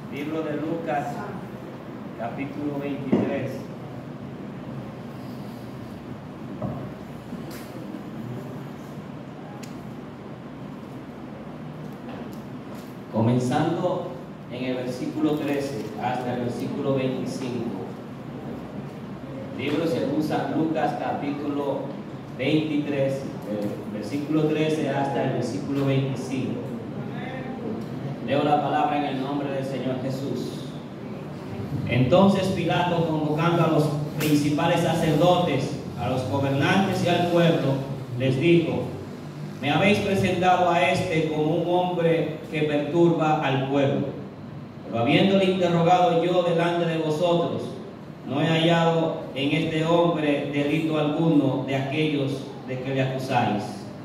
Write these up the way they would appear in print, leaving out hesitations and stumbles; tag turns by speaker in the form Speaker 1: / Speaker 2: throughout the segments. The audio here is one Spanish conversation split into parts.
Speaker 1: Libro de Lucas, capítulo 23. Comenzando en el versículo 13 hasta el versículo 25. Libro según San Lucas, capítulo 23, versículo 13 hasta el versículo 25. Leo la palabra en el nombre del Señor Jesús. Entonces Pilato, convocando a los principales sacerdotes, a los gobernantes y al pueblo, les dijo: me habéis presentado a este como un hombre que perturba al pueblo. Pero habiéndole interrogado yo delante de vosotros, no he hallado en este hombre delito alguno de aquellos de que le acusáis.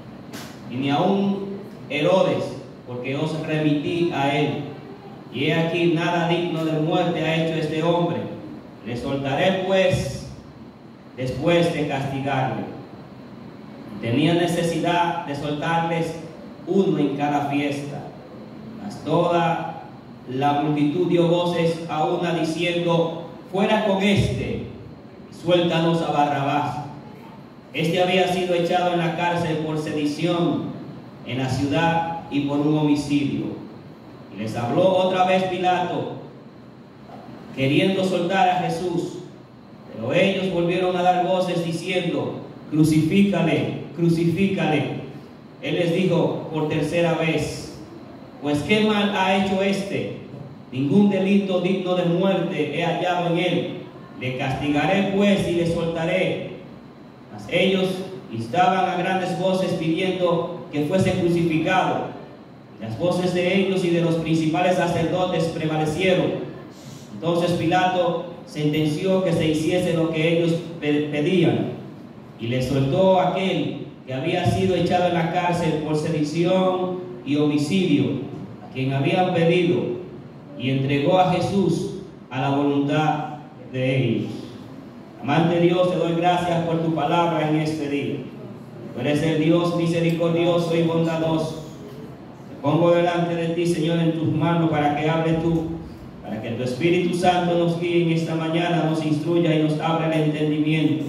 Speaker 1: Y ni aun Herodes, porque os remití a él. Y he aquí, nada digno de muerte ha hecho este hombre. Le soltaré pues después de castigarle. Tenía necesidad de soltarles uno en cada fiesta. Mas toda la multitud dio voces a una diciendo: fuera con este, suéltanos a Barrabás. Este había sido echado en la cárcel por sedición en la ciudad y por un homicidio. Y les habló otra vez Pilato, queriendo soltar a Jesús. Pero ellos volvieron a dar voces diciendo: crucifícale, crucifícale. Él les dijo por tercera vez: pues qué mal ha hecho este. Ningún delito digno de muerte he hallado en él. Le castigaré pues y le soltaré. Mas ellos instaban a grandes voces pidiendo que fuese crucificado. Las voces de ellos y de los principales sacerdotes prevalecieron. Entonces Pilato sentenció que se hiciese lo que ellos pedían, y le soltó a aquel que había sido echado en la cárcel por sedición y homicidio, a quien habían pedido, y entregó a Jesús a la voluntad de ellos. Amante Dios, te doy gracias por tu palabra en este día. Tú eres el Dios misericordioso y bondadoso. Te pongo delante de ti, Señor, en tus manos para que hable tú, para que tu Espíritu Santo nos guíe en esta mañana, nos instruya y nos abra el entendimiento.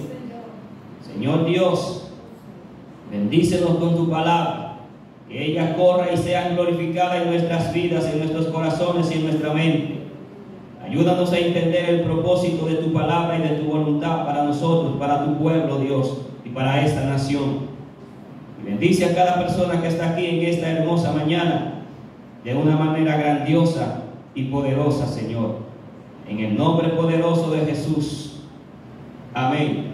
Speaker 1: Señor Dios, bendícenos con tu palabra, que ella corra y sea glorificada en nuestras vidas, en nuestros corazones y en nuestra mente. Ayúdanos a entender el propósito de tu palabra y de tu voluntad para nosotros, para tu pueblo, Dios, y para esta nación. Y bendice a cada persona que está aquí en esta hermosa mañana de una manera grandiosa y poderosa, Señor. En el nombre poderoso de Jesús. Amén.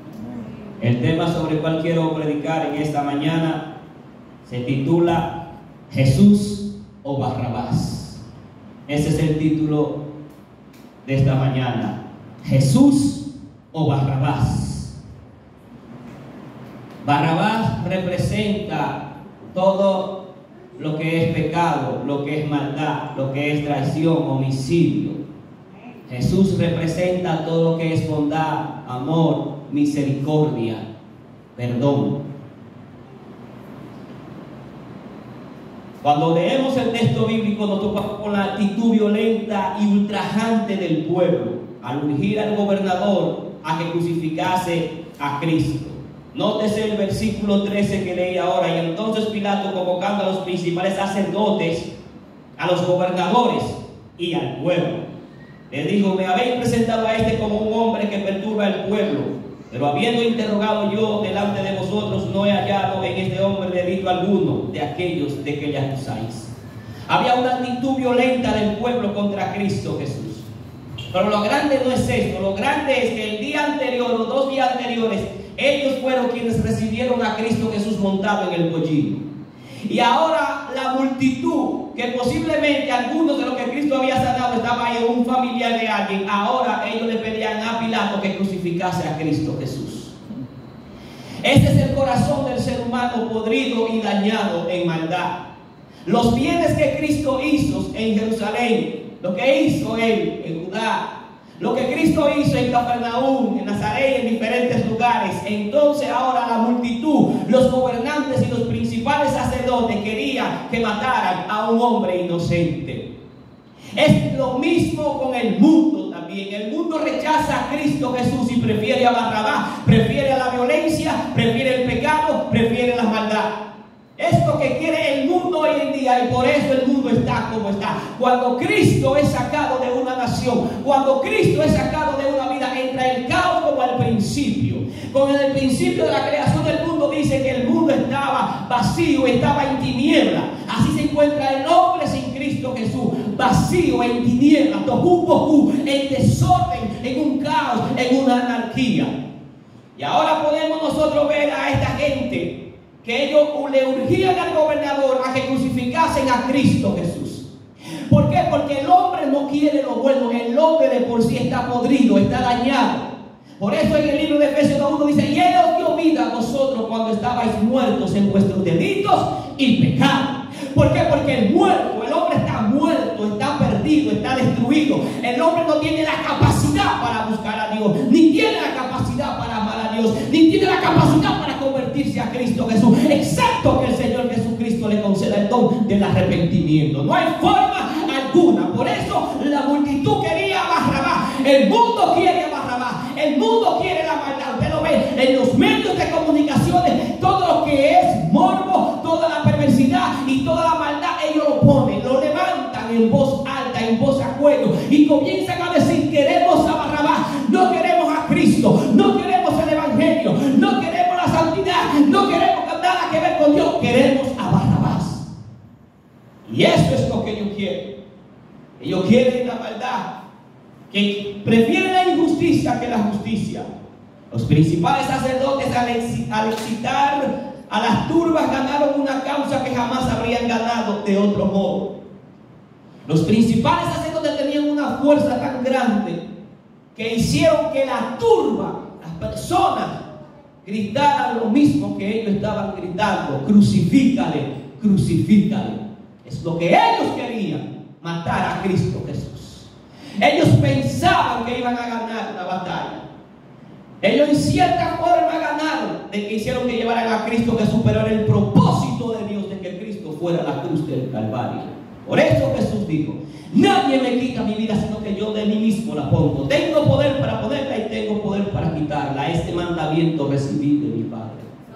Speaker 1: El tema sobre el cual quiero predicar en esta mañana se titula Jesús o Barrabás. Ese es el título de esta mañana. Jesús o Barrabás. Barrabás representa todo lo que es pecado, lo que es maldad, lo que es traición, homicidio. Jesús representa todo lo que es bondad, amor, misericordia, perdón. Cuando leemos el texto bíblico nos topamos con la actitud violenta y ultrajante del pueblo al urgir al gobernador a que crucificase a Cristo. Nótese el versículo 13 que leí ahora. Y entonces Pilato, convocando a los principales sacerdotes, a los gobernadores y al pueblo, le dijo: me habéis presentado a este como un hombre que perturba al pueblo. Pero habiendo interrogado yo delante de vosotros, no he hallado en este hombre delito alguno de aquellos de que le acusáis. Había una actitud violenta del pueblo contra Cristo Jesús. Pero lo grande no es esto. Lo grande es que el día anterior, los 2 días anteriores, ellos fueron quienes recibieron a Cristo Jesús montado en el pollino. Y ahora la multitud, que posiblemente algunos de los que Cristo había sanado estaba ahí, un familiar de alguien, ahora ellos le pedían a Pilato que crucificase a Cristo Jesús. Ese es el corazón del ser humano podrido y dañado en maldad. Los bienes que Cristo hizo en Jerusalén, lo que hizo Él en Judá, lo que Cristo hizo en Capernaum, en Nazaret, en diferentes lugares. Entonces ahora la multitud, los gobernantes y los principales sacerdotes querían que mataran a un hombre inocente. Es lo mismo con el mundo también. El mundo rechaza a Cristo Jesús y prefiere a Barrabás, prefiere a la violencia, prefiere el pecado, prefiere la maldad. Es lo que quiere el mundo hoy en día, y por eso el mundo está como está. Cuando Cristo es sacado de una nación, cuando Cristo es sacado de una vida, entra el caos como al principio. Con el principio de la creación del mundo dice que el mundo estaba vacío, estaba en tiniebla. Así se encuentra el hombre sin Cristo Jesús, vacío, en tinieblas, en desorden, en un caos, en una anarquía. Y ahora podemos nosotros ver a esta gente que ellos le urgían al gobernador a que crucificasen a Cristo Jesús. ¿Por qué? Porque el hombre no quiere lo bueno. El hombre de por sí está podrido, está dañado. Por eso en el libro de Efesios 1 dice: y Él os dio vida a vosotros cuando estabais muertos en vuestros delitos y pecados. ¿Por qué? Porque el hombre está muerto, está perdido, está destruido. El hombre no tiene la capacidad para buscar a Dios, ni tiene la capacidad para amar a Dios, ni tiene la capacidad para convertirse a Cristo Jesús, excepto que el Señor Jesucristo le conceda el don del arrepentimiento. No hay forma alguna. Por eso la multitud quería a Barrabás. El mundo quiere a Barrabás. El mundo quiere la maldad. Usted lo ve en los medios de comunicaciones. Todo lo que es morbo, toda la perversidad y toda la maldad, ellos lo ponen, lo levantan en voz alta, en voz a cuello, y comienzan a decir: queremos a Barrabás, no queremos a Cristo, no queremos el Evangelio, no queremos la santidad, no queremos nada que ver con Dios, queremos a Barrabás. Y eso es lo que ellos quieren. Ellos quieren la maldad, que prefieren la injusticia que la justicia. Los principales sacerdotes, al excitar a las turbas, ganaron una causa que jamás habrían ganado de otro modo. Los principales sacerdotes tenían una fuerza tan grande que hicieron que la turba, las personas, gritaran lo mismo que ellos estaban gritando: crucifícale, crucifícale. Es lo que ellos querían, matar a Cristo Jesús. Ellos pensaban que iban a ganar la batalla. Ellos en cierta forma ganaron, de que hicieron que llevaran a Cristo Jesús, pero era el propósito de Dios de que Cristo fuera la cruz del Calvario. Por eso Jesús dijo: nadie me quita mi vida, sino que yo de mí mismo la pongo. Tengo poder para ponerla y tengo poder para quitarla. Este mandamiento recibí de mi Padre.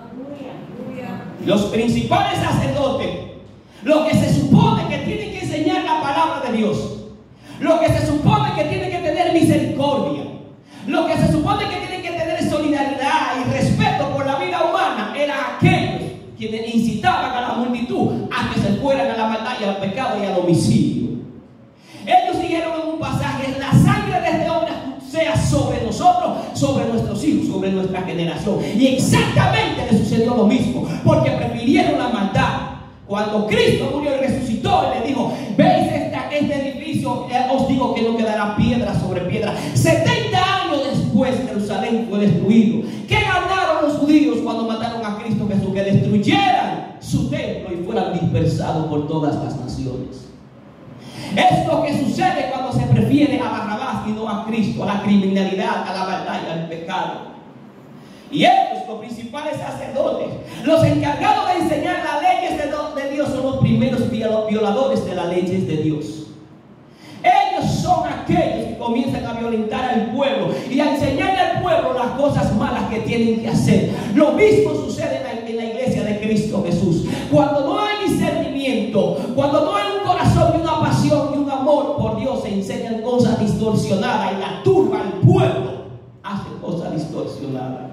Speaker 1: Los principales sacerdotes, lo que se supone que tienen que enseñar la palabra de Dios, lo que se supone que tienen que tener misericordia, lo que se supone que tienen que tener solidaridad y respeto por la vida humana, eran aquellos quienes incitaban a la multitud a que se fueran a la maldad y al pecado y al homicidio. Ellos dijeron en un pasaje: la sangre de este hombre sea sobre nosotros, sobre nuestros hijos, sobre nuestra generación. Y exactamente le sucedió lo mismo, porque prefirieron la maldad. Cuando Cristo murió y resucitó, Él le dijo: veis este edificio, os digo que no quedará piedra sobre piedra. 70 años después Jerusalén fue destruido. ¿Qué ganaron los judíos cuando mataron a Cristo Jesús? Que destruyeran su templo y fueran dispersados por todas las naciones. Es lo que sucede cuando se prefiere a Barrabás y no a Cristo, a la criminalidad, a la maldad y al pecado. Y ellos, los principales sacerdotes, los encargados de enseñar las leyes de Dios, son los primeros violadores de las leyes de Dios. Ellos son aquellos que comienzan a violentar al pueblo y a enseñarle al pueblo las cosas malas que tienen que hacer. Lo mismo sucede en la iglesia de Cristo Jesús. Cuando no hay discernimiento, cuando no hay un corazón y una pasión y un amor por Dios, se enseñan cosas distorsionadas y la turba, el pueblo, hace cosas distorsionadas.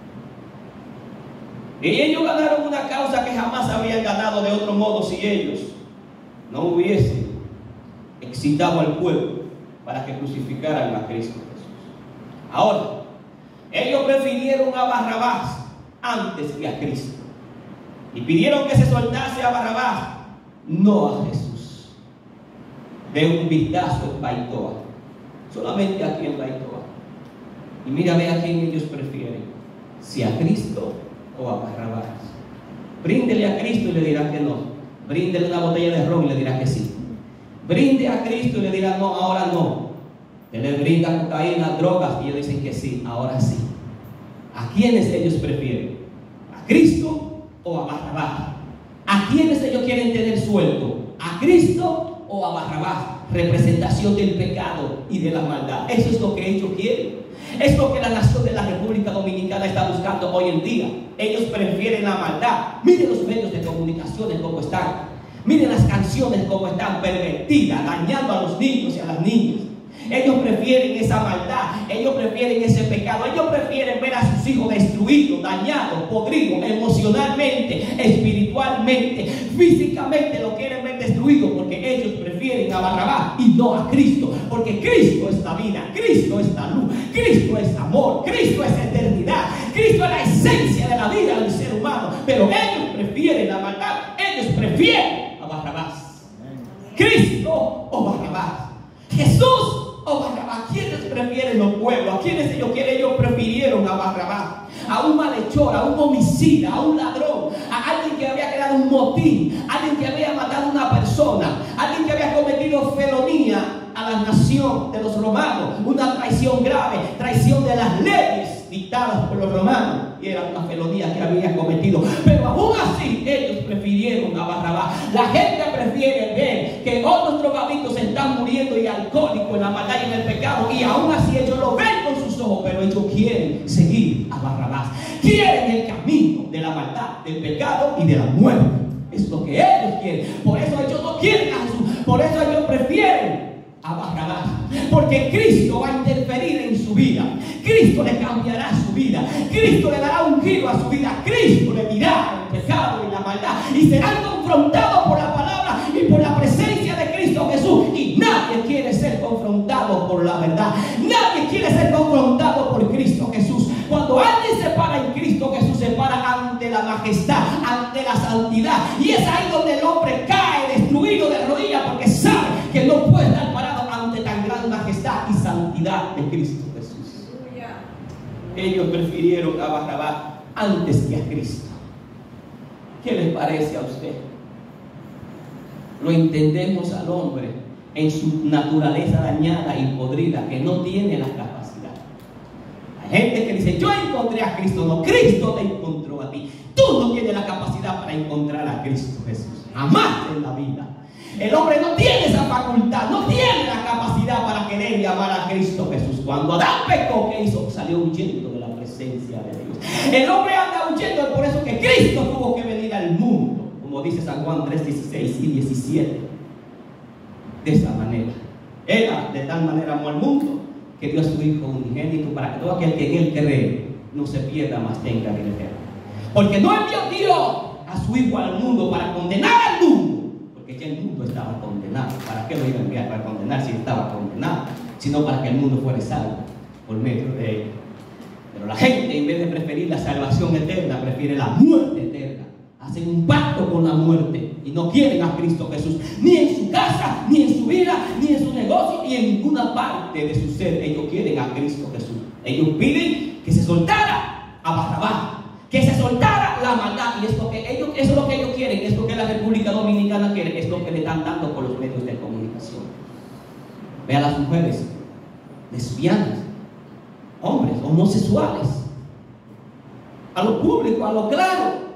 Speaker 1: Y ellos ganaron una causa que jamás habrían ganado de otro modo si ellos no hubiesen excitado al pueblo para que crucificaran a Cristo Jesús. Ahora, ellos prefirieron a Barrabás antes que a Cristo, y pidieron que se soltase a Barrabás, no a Jesús. De un vistazo en Baitoa, solamente aquí en Baitoa, y mira, ve a quién ellos prefieren, si a Cristo o a Barrabás. Bríndele a Cristo y le dirá que no. Bríndele una botella de ron y le dirá que sí. Brinde a Cristo y le dirá no, ahora no. Él le brinda cocaína, drogas y ellos dicen que sí, ahora sí. ¿A quiénes ellos prefieren? ¿A Cristo o a Barrabás? ¿A quiénes ellos quieren tener suelto? ¿A Cristo o a Barrabás? representación del pecado y de la maldad. Eso es lo que ellos quieren. Es lo que la nación de la República Dominicana está buscando hoy en día. Ellos prefieren la maldad. Miren los medios de comunicaciones cómo están. Miren las canciones cómo están pervertidas, dañando a los niños y a las niñas. Ellos prefieren esa maldad, ellos prefieren ese pecado, ellos prefieren ver a sus hijos destruidos, dañados, podridos, emocionalmente, espiritualmente, físicamente lo quieren ver destruido, porque ellos prefieren a Barrabás y no a Cristo, porque Cristo es la vida, Cristo es la luz, Cristo es amor, Cristo es eternidad, Cristo es la esencia de la vida del ser humano, pero ellos prefieren la maldad, ellos prefieren a Barrabás. Cristo o Barrabás, Jesús o Barrabás. ¿Quiénes prefieren los pueblos? ¿A quiénes ellos quieren? Ellos prefirieron a Barrabás, a un malhechor, a un homicida, a un ladrón, a alguien que había creado un motín, a alguien que había matado a una persona, a alguien que había cometido felonía a la nación de los romanos, una traición grave, traición de las leyes dictadas por los romanos, y era una felonía que había cometido. Pero aún así ellos prefirieron a Barrabás. La gente prefiere ver que otros drogadictos están muriendo y alcohólicos en la maldad y en el pecado, y aún así ellos lo ven con sus ojos, pero ellos quieren seguir a Barrabás, quieren el camino de la maldad, del pecado y de la muerte. Es lo que ellos quieren. Por eso ellos no quieren a Jesús, por eso ellos prefieren a Barrabás, porque Cristo va a interferir en su vida, Cristo le cambiará su vida, Cristo le dará un giro a su vida, Cristo le dirá el pecado y la maldad, y serán confrontados por la palabra y por la presencia de Cristo Jesús. Y nadie quiere ser confrontado por la verdad, nadie quiere ser confrontado por Cristo Jesús. Cuando alguien se para en Cristo Jesús, se para ante la majestad, ante la santidad, y es ahí donde el hombre cae destruido de rodillas, porque sabe que no puede estar parado ante tan gran majestad y santidad de Cristo Jesús. Ellos prefirieron a Barrabás antes que a Cristo. ¿Qué les parece a usted? Lo entendemos al hombre en su naturaleza dañada y podrida, que no tiene la capacidad. Hay gente que dice: yo encontré a Cristo. No, Cristo te encontró a ti. Tú no tienes la capacidad para encontrar a Cristo Jesús, jamás en la vida. El hombre no tiene esa facultad, no tiene la capacidad para querer y amar a Cristo Jesús. Cuando Adán pecó, ¿qué hizo? Salió huyendo de la presencia de Dios. El hombre anda huyendo, es por eso que Cristo tuvo que venir al mundo, como dice San Juan 3:16 y 17. De esa manera, era de tal manera amó al mundo que dio a su Hijo unigénito, para que todo aquel que en él cree no se pierda, mas tenga vida eterna. Porque no envió Dios a su Hijo al mundo para condenar al mundo, porque ya el mundo estaba condenado. ¿Para qué lo iba a enviar? Para condenar si estaba condenado, sino para que el mundo fuera salvo por medio de él. Pero la gente, en vez de preferir la salvación eterna, prefiere la muerte eterna. Hacen un pacto con la muerte y no quieren a Cristo Jesús, ni en su casa, ni en su vida, ni en su negocio, ni en ninguna parte de su ser. Ellos quieren a Cristo Jesús. Ellos piden que se soltara a Barrabás, que se soltara la maldad, y eso es lo que ellos quieren, es lo que la República Dominicana quiere, es lo que le están dando por los medios de comunicación. Ve a las mujeres lesbianas, hombres homosexuales, a lo público, a lo claro.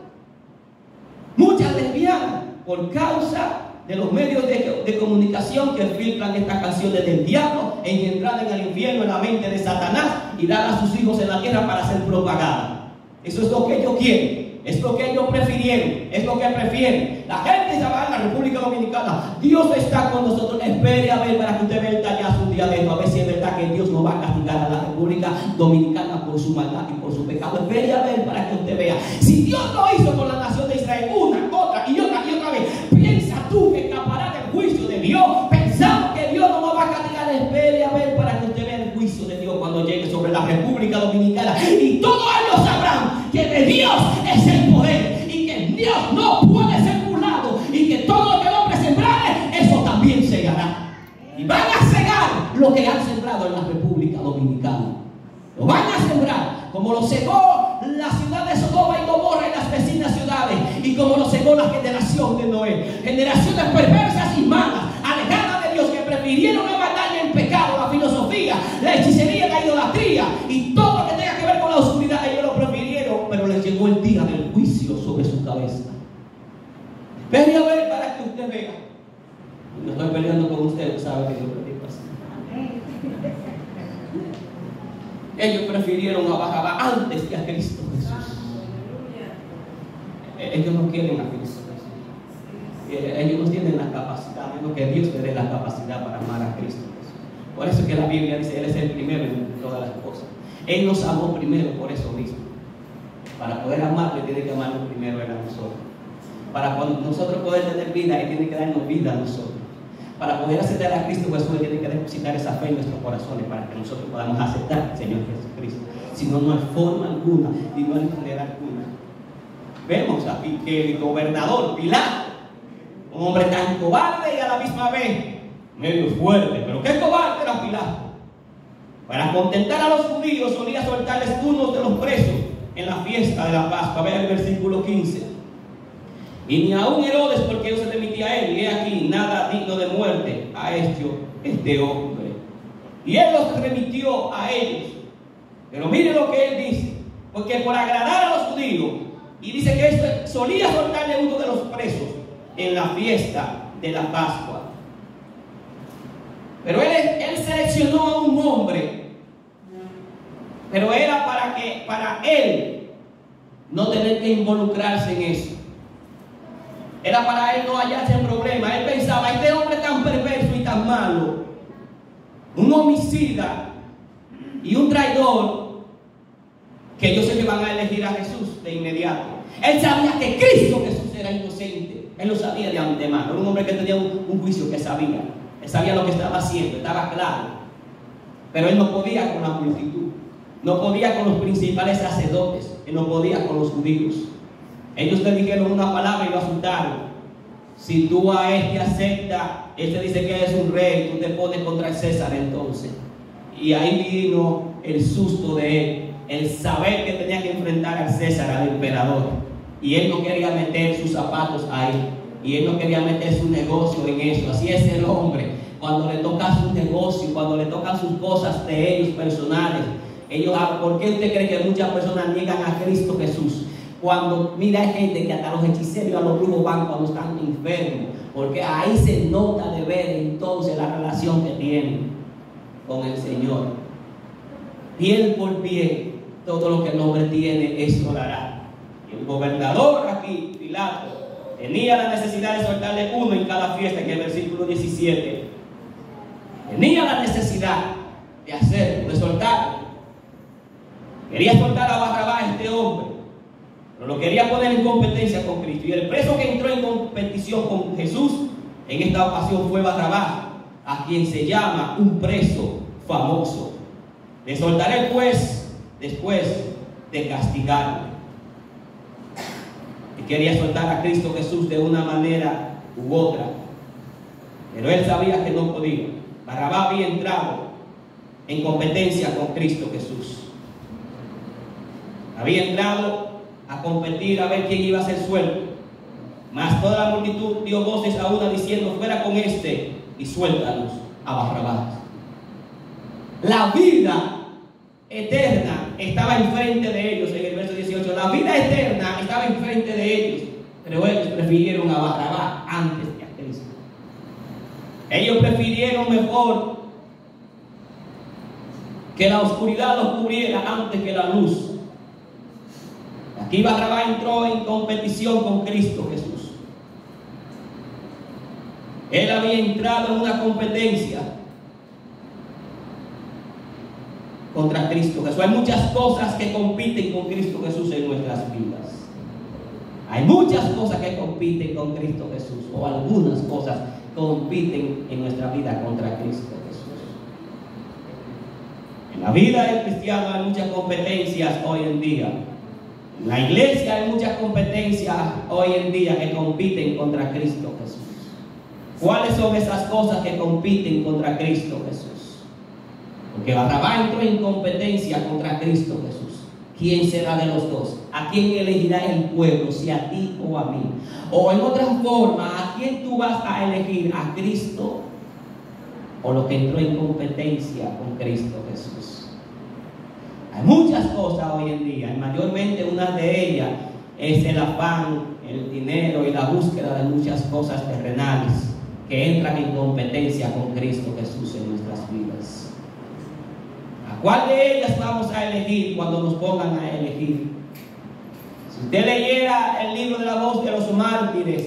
Speaker 1: Muchas lesbianas, por causa de los medios de comunicación que filtran estas canciones del diablo, engendrada en el infierno, en la mente de Satanás, y dan a sus hijos en la tierra para ser propagada. Eso es lo que ellos quieren, es lo que ellos prefirieron, es lo que prefieren. La gente se va a la República Dominicana: Dios está con nosotros. Espere a ver, para que usted vea el tallazo un día de esto, a ver si es verdad que Dios no va a castigar a la República Dominicana por su maldad y por su pecado. Espere a ver para que usted vea. Si Dios lo hizo con la nación de Israel una, otra y otra vez, piensa tú que escapará del juicio de Dios pensando que Dios no nos va a castigar. Espere a ver para que usted vea el juicio de Dios cuando llegue sobre la República Dominicana, y todos ellos sabrán que de Dios es el poder y que Dios no puede ser burlado, y que todo lo que el hombre sembrare, eso también segará. Y van a cegar lo que han sembrado en la República Dominicana. Lo van a sembrar como lo cegó la ciudad de Sodoma y Gomorra y las vecinas ciudades, y como lo cegó la generación de Noé. Generaciones perversas y malas, alejadas de Dios, que prefirieron la maldad y el pecado, la filosofía, la hechicería, la idolatría y todo lo que tenga que ver con la oscuridad. Ellos lo prefirieron, pero les llegó el día del juicio sobre su cabeza. Espere a ver para que usted vea. No estoy peleando con usted, sabe Ellos prefirieron a Barrabás antes que a Cristo Jesús. Ellos no quieren a Cristo Jesús. Ellos no tienen la capacidad, menos que Dios les dé la capacidad para amar a Cristo Jesús. Por eso es que la Biblia dice, Él es el primero en todas las cosas. Él nos amó primero por eso mismo. Para poder amarle, tiene que amarnos primero Él a nosotros. Para nosotros poder tener vida, Él tiene que darnos vida a nosotros. Para poder aceptar a Cristo Jesús, Él tiene que depositar esa fe en nuestros corazones para que nosotros podamos aceptar al Señor Jesucristo. Si no, no hay forma alguna y no hay manera alguna. Vemos aquí que el gobernador Pilato, un hombre tan cobarde y a la misma vez medio fuerte, pero qué cobarde era Pilato. Para contentar a los judíos solía soltarles unos de los presos en la fiesta de la Pascua. Ve el versículo 15. Y ni aun Herodes, porque Dios se remitía a él, y he aquí, nada digno de muerte ha hecho este hombre. Y él los remitió a ellos. Pero mire lo que él dice, porque por agradar a los judíos, y dice que esto solía soltarle uno de los presos en la fiesta de la Pascua. Pero él seleccionó a un hombre, pero era para él no tener que involucrarse en eso. Era para él no hallarse en problemas. Él pensaba, este hombre tan perverso y tan malo, un homicida y un traidor, que ellos se van a elegir a Jesús de inmediato. Él sabía que Cristo Jesús era inocente. Él lo sabía de antemano. Era un hombre que tenía un juicio, que sabía. Él sabía lo que estaba haciendo, estaba claro. Pero él no podía con la multitud. No podía con los principales sacerdotes. Él no podía con los judíos. Ellos le dijeron una palabra y lo asustaron. Si tú a este aceptas, este dice que es un rey, tú te pones contra el César entonces. Y ahí vino el susto de él, el saber que tenía que enfrentar al César, al emperador. Y él no quería meter sus zapatos ahí. Y él no quería meter su negocio en eso. Así es el hombre. Cuando le toca su negocio, cuando le tocan sus cosas de ellos personales. ¿Por qué usted cree que muchas personas niegan a Cristo Jesús? Cuando mira, hay gente que hasta los hechiceros y a los brujos van cuando están enfermos, porque ahí se nota de ver entonces la relación que tienen con el Señor. Piel por piel, todo lo que el hombre tiene, eso lo hará. Y el gobernador aquí, Pilato, tenía la necesidad de soltarle uno en cada fiesta, en el versículo 17. Tenía la necesidad de hacerlo, de soltarlo. Quería soltar a Barrabás, este hombre, pero lo quería poner en competencia con Cristo. Y el preso que entró en competición con Jesús en esta ocasión fue Barrabás, a quien se llama un preso famoso. Le soltaré pues después de castigarlo. Y quería soltar a Cristo Jesús de una manera u otra, pero él sabía que no podía. Barrabás había entrado en competencia con Cristo Jesús. Había entrado a competir a ver quién iba a ser suelto. Mas toda la multitud dio voces a una diciendo, fuera con este y suéltanos a Barrabás. La vida eterna estaba enfrente de ellos. En el verso 18, la vida eterna estaba enfrente de ellos, pero ellos prefirieron a Barrabás antes que a Cristo. Ellos prefirieron mejor que la oscuridad los cubriera antes que la luz. Aquí Barrabás entró en competición con Cristo Jesús. Él había entrado en una competencia contra Cristo Jesús. Hay muchas cosas que compiten con Cristo Jesús en nuestras vidas. Hay muchas cosas que compiten con Cristo Jesús, o algunas cosas compiten en nuestra vida contra Cristo Jesús. En la vida del cristiano hay muchas competencias hoy en día. En la iglesia hay muchas competencias hoy en día que compiten contra Cristo Jesús. ¿Cuáles son esas cosas que compiten contra Cristo Jesús? Porque Barrabás entró en competencia contra Cristo Jesús. ¿Quién será de los dos? ¿A quién elegirá el pueblo? ¿Si a ti o a mí? O en otra forma, ¿a quién tú vas a elegir? ¿A Cristo o lo que entró en competencia con Cristo Jesús? Hay muchas cosas hoy en día, y mayormente una de ellas es el afán, el dinero y la búsqueda de muchas cosas terrenales que entran en competencia con Cristo Jesús en nuestras vidas. ¿Cuál de ellas vamos a elegir cuando nos pongan a elegir? Si usted leyera el libro de la voz de los mártires,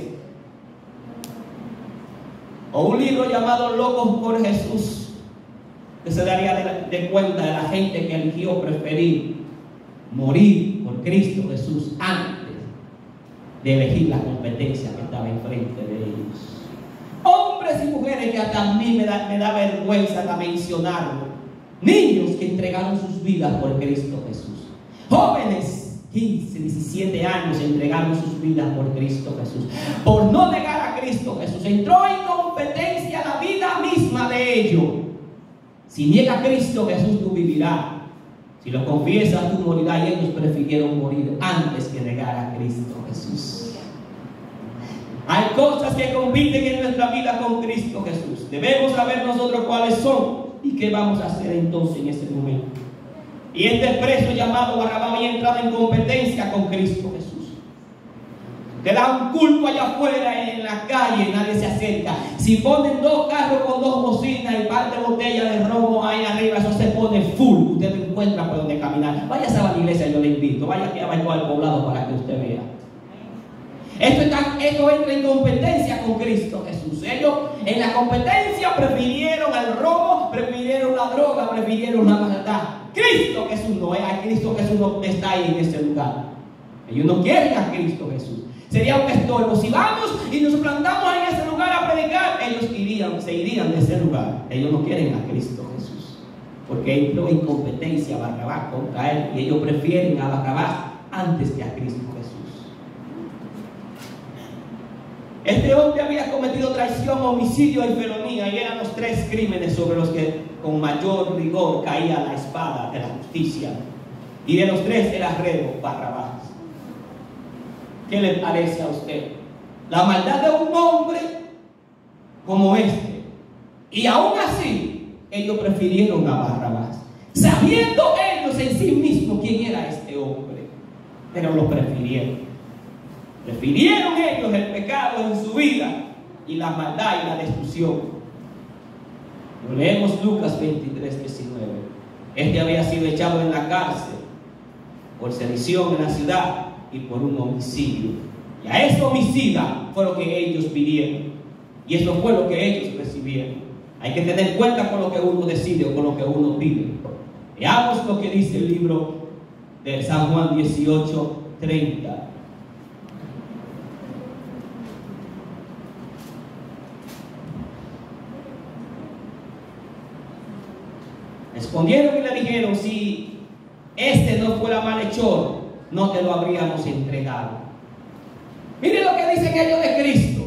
Speaker 1: o un libro llamado Locos por Jesús, que se daría de cuenta de la gente que eligió preferir morir por Cristo Jesús antes de elegir la competencia que estaba enfrente de ellos. Hombres y mujeres que hasta a mí me da vergüenza de mencionarlo. Niños que entregaron sus vidas por Cristo Jesús. Jóvenes, 15, 17 años, entregaron sus vidas por Cristo Jesús. Por no negar a Cristo Jesús, entró en competencia la vida misma de ellos. Si niega a Cristo Jesús, tú vivirás. Si lo confiesas, tú morirás. Y ellos prefirieron morir antes que negar a Cristo Jesús. Hay cosas que compiten en nuestra vida con Cristo Jesús. Debemos saber nosotros cuáles son y qué vamos a hacer entonces en ese momento. Y este preso llamado Barrabás había entrado en competencia con Cristo Jesús. Te da un culto allá afuera en la calle, nadie se acerca. Si ponen 2 carros con 2 bocinas y parte botella de romo ahí arriba, eso se pone full. Usted no encuentra por donde caminar. Vaya a la iglesia, yo le invito. Vaya aquí abajo al poblado para que usted vea. Esto entra en competencia con Cristo Jesús. Ellos en la competencia prefirieron el robo, prefirieron la droga, prefirieron la maldad. Cristo Jesús no es. A Cristo Jesús no está ahí en ese lugar. Ellos no quieren a Cristo Jesús. Sería un estorbo. Si vamos y nos plantamos en ese lugar a predicar, ellos se irían de ese lugar. Ellos no quieren a Cristo Jesús, porque entró en competencia Barrabás contra él, y ellos prefieren a Barrabás antes que a Cristo Jesús. Este hombre había cometido traición, homicidio y felonía, y eran los 3 crímenes sobre los que con mayor rigor caía la espada de la justicia. Y de los 3 era reo Barrabás. ¿Qué le parece a usted? La maldad de un hombre como este. Y aún así, ellos prefirieron a Barrabás, sabiendo ellos en sí mismos quién era este hombre. Pero lo prefirieron. Prefirieron ellos el pecado en su vida y la maldad y la destrucción. Lo leemos Lucas 23, 19. Este había sido echado en la cárcel por sedición en la ciudad y por un homicidio. Y a ese homicida fue lo que ellos pidieron. Y eso fue lo que ellos recibieron. Hay que tener cuenta con lo que uno decide o con lo que uno pide. Veamos lo que dice el libro de San Juan 18, 30. Respondieron y le dijeron: si este no fuera malhechor, no te lo habríamos entregado. Mire lo que dicen ellos de Cristo.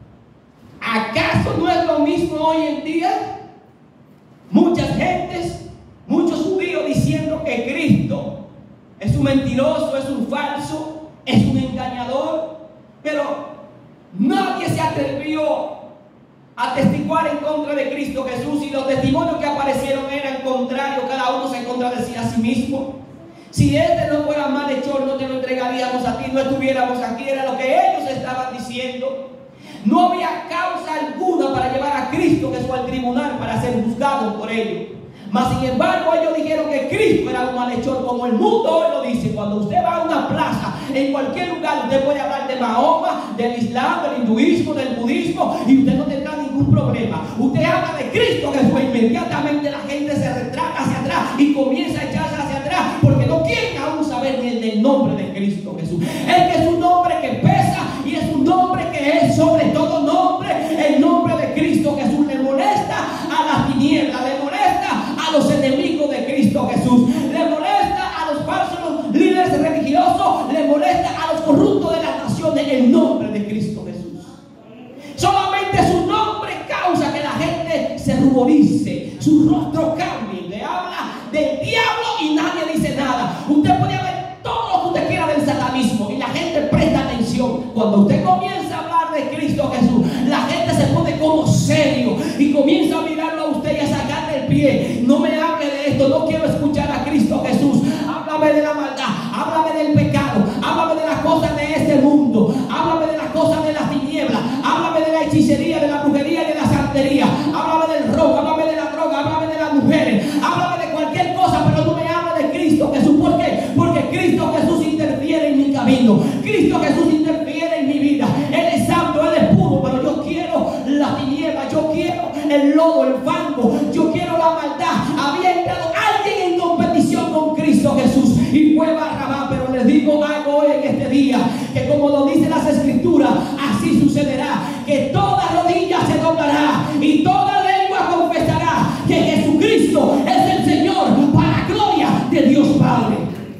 Speaker 1: ¿Acaso no es lo mismo hoy en día? Muchas gentes, muchos judíos diciendo que Cristo es un mentiroso, es un falso, es un engañador, pero nadie se atrevió a testiguar en contra de Cristo Jesús, y los testimonios que aparecieron eran contrarios. Cada uno se contradecía a sí mismo. Si este no fuera malhechor, no te lo entregaríamos a ti, no estuviéramos aquí. Era lo que ellos estaban diciendo. No había causa alguna para llevar a Cristo Jesús al tribunal para ser juzgado por ellos. Mas sin embargo ellos dijeron que Cristo era un malhechor, como el mundo hoy lo dice. Cuando usted va a una plaza, en cualquier lugar, usted puede hablar de Mahoma, del Islam, del hinduismo, del budismo, y usted no tendrá ningún problema. Usted habla de Cristo Jesús, inmediatamente la gente se retrata hacia atrás y comienza a echarse hacia atrás, porque no quieren aún saber ni el nombre de Cristo Jesús. Es que es un nombre que pesa y es un nombre que es sobre todo nombre. El nombre de Cristo Jesús le molesta a las tinieblas, le molesta a los enemigos de Cristo Jesús, le molesta a los falsos líderes religiosos, le molesta a los corruptos de las naciones. El nombre de Cristo Jesús, solamente su nombre causa que la gente se ruborice, su rostro cambie. Le habla del diablo y nadie dice nada. Usted puede ver todo lo que usted quiera del satanismo y la gente presta atención. Cuando usted comienza a hablar de Cristo Jesús, la gente se pone como serio y comienza a mirarlo a usted y a sacarle el pie. No me hable de esto, no quiero escuchar a Cristo Jesús. Háblame de la maldad, háblame del pecado, háblame de las cosas de este mundo, háblame de las cosas de las tinieblas, háblame de la hechicería, de la brujería y de la santería, háblame del robo, háblame de la droga, háblame de las mujeres, háblame de cualquier cosa,
Speaker 2: mío. Cristo Jesús interfiere en mi vida. Él es santo, Él es puro, pero yo quiero la tiniebla, yo quiero el lodo, el fango, yo quiero la maldad. Había entrado alguien en competición con Cristo Jesús y fue Barrabás. Pero les digo algo hoy en este día, que como lo dicen las Escrituras, así sucederá, que toda rodilla se doblará y toda lengua confesará que Jesucristo es el Señor, para gloria de Dios Padre.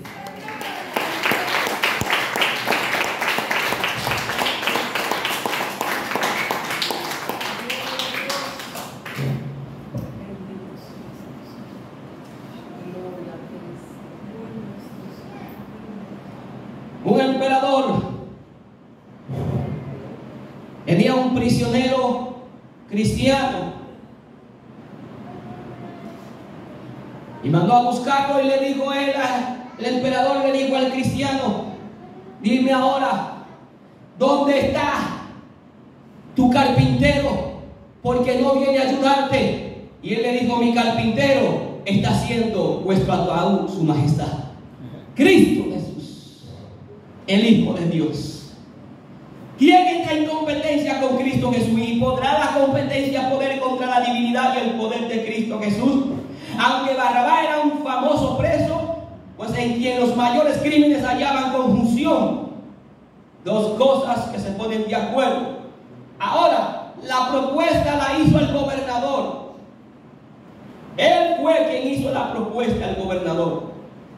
Speaker 2: Un emperador tenía un prisionero cristiano y mandó a buscarlo, y le dijo él, el emperador le dijo al cristiano: dime ahora, ¿dónde está tu carpintero? Porque no viene a ayudarte. Y él le dijo: mi carpintero está haciendo vuestro ataúd, su majestad. Cristo Jesús, el Hijo de Dios. ¿Quién está en competencia con Cristo Jesús? ¿Y podrá la competencia poder contra la divinidad y el poder de Cristo Jesús? Aunque Barrabás era un famoso preso, pues en quien los mayores crímenes hallaban conjunción, dos cosas que se ponen de acuerdo. Ahora, la propuesta la hizo el gobernador. Él fue quien hizo la propuesta al gobernador.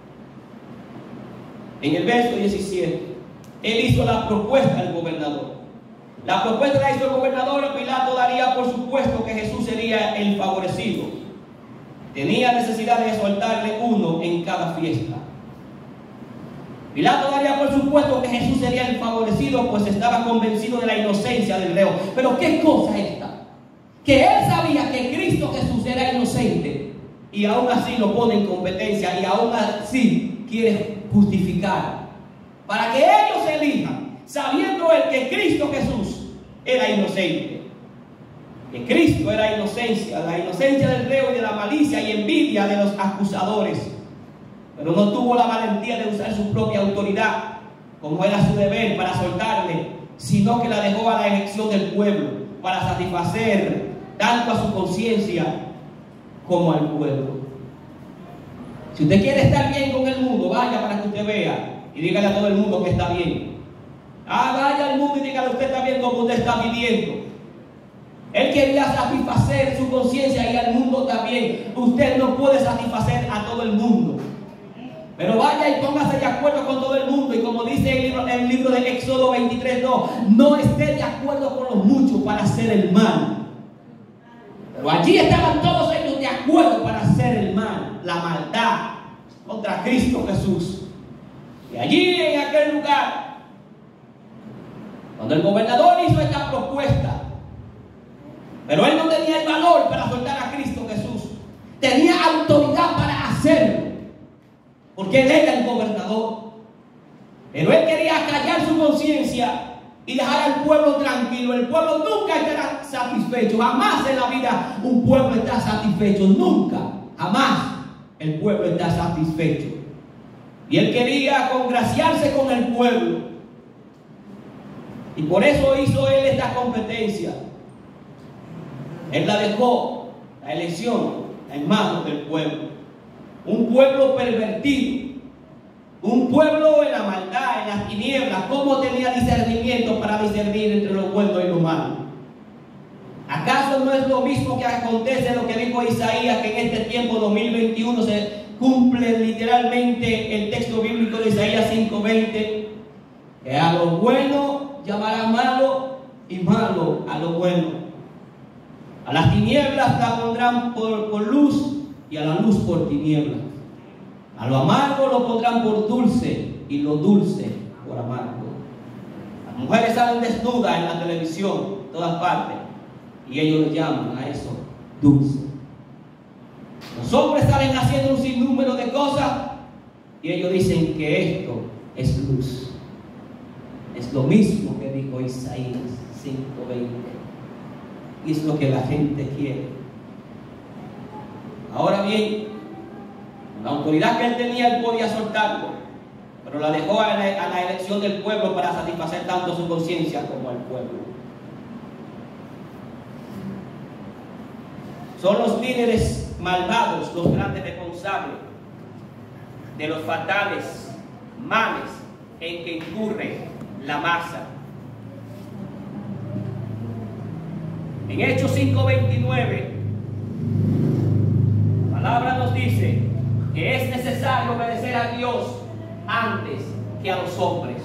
Speaker 2: En el verso 17, él hizo la propuesta al gobernador. La propuesta la hizo el gobernador. Pilato daría por supuesto que Jesús sería el favorecido. Tenía necesidad de soltarle uno en cada fiesta. Pilato daría por supuesto que Jesús sería el favorecido, pues estaba convencido de la inocencia del reo. Pero ¿qué cosa es esta? Que él sabía que Cristo Jesús era inocente, y aún así lo pone en competencia, y aún así quiere justificar, para que ellos elijan, sabiendo él que Cristo Jesús era inocente, que Cristo era inocencia, la inocencia del reo y de la malicia y envidia de los acusadores. Pero no tuvo la valentía de usar su propia autoridad, como era su deber, para soltarle, sino que la dejó a la elección del pueblo, para satisfacer tanto a su conciencia como al pueblo. Si usted quiere estar bien con el mundo, vaya para que usted vea y dígale a todo el mundo que está bien. Vaya al mundo y dígale: usted está bien como usted está viviendo. Él quería satisfacer su conciencia y al mundo también. Usted no puede satisfacer a todo el mundo, pero vaya y póngase de acuerdo con todo el mundo. Y como dice el libro de Éxodo 23:2, no esté de acuerdo con los muchos para hacer el mal. Pero allí estaban todos ellos de acuerdo para hacer el mal, la maldad contra Cristo Jesús. Y allí en aquel lugar, cuando el gobernador hizo esta propuesta, pero él no tenía el valor para soltar a Cristo Jesús, tenía autoridad para hacerlo, porque él era el gobernador. Pero él quería callar su conciencia y dejar al pueblo tranquilo. El pueblo nunca estará satisfecho. Jamás en la vida un pueblo está satisfecho. Nunca, jamás el pueblo está satisfecho. Y él quería congraciarse con el pueblo, y por eso hizo él esta competencia. Él la dejó, la elección, en manos del pueblo. Un pueblo pervertido, un pueblo en la maldad, en las tinieblas. ¿Cómo tenía discernimiento para discernir entre lo bueno y lo malo? ¿Acaso no es lo mismo que acontece lo que dijo Isaías, que en este tiempo 2021 se cumple literalmente el texto bíblico de Isaías 5:20? Que a lo bueno llamará malo y malo a lo bueno. A las tinieblas la pondrán por luz, y a la luz por tinieblas. A lo amargo lo pondrán por dulce, y lo dulce por amargo. Las mujeres salen desnudas en la televisión, en todas partes, y ellos le llaman a eso dulce. Los hombres salen haciendo un sinnúmero de cosas, y ellos dicen que esto es luz. Es lo mismo que dijo Isaías 5:20. Y es lo que la gente quiere. Ahora bien, la autoridad que él tenía, él podía soltarlo. pero la dejó a la elección del pueblo para satisfacer tanto su conciencia como al pueblo. Son los líderes malvados los grandes responsables de los fatales males en que incurre la masa. En Hechos 5:29, la palabra nos dice que es necesario obedecer a Dios antes que a los hombres.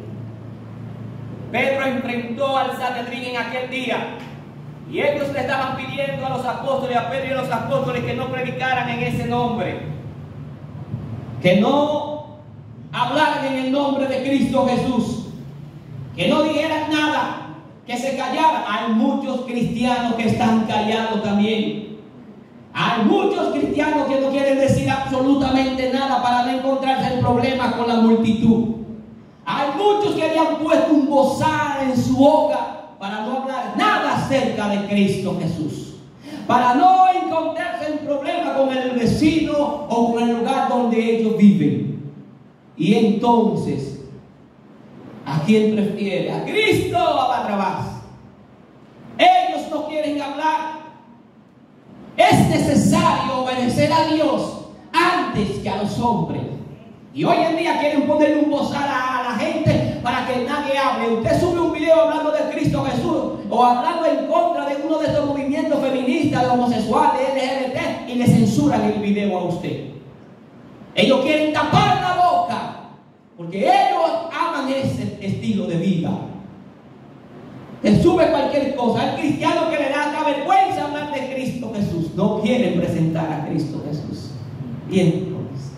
Speaker 2: Pedro enfrentó al Sanedrín en aquel día y ellos le estaban pidiendo a los apóstoles, a Pedro y a los apóstoles, que no predicaran en ese nombre, que no hablaran en el nombre de Cristo Jesús, que no dijeran nada, que se callaran. Hay muchos cristianos que están callados también. Hay muchos cristianos que no quieren decir absolutamente nada para no encontrarse en problemas con la multitud. Hay muchos que le han puesto un bozal en su boca para no hablar nada acerca de Cristo Jesús, para no encontrarse en problemas con el vecino o con el lugar donde ellos viven. Y entonces, ¿a quién prefiere? ¿A Cristo o a Barrabás? Ellos no quieren hablar. Es necesario obedecer a Dios antes que a los hombres. Y hoy en día quieren ponerle un bozal a la gente para que nadie hable. Usted sube un video hablando de Cristo Jesús o hablando en contra de uno de estos movimientos feministas, de homosexuales, LGBT, y le censuran el video a usted. Ellos quieren tapar la boca porque ellos aman ese estilo de vida. Te sube cualquier cosa. Al cristiano que le da hasta vergüenza hablar de Cristo Jesús, no quieren presentar a Cristo Jesús. Y entonces,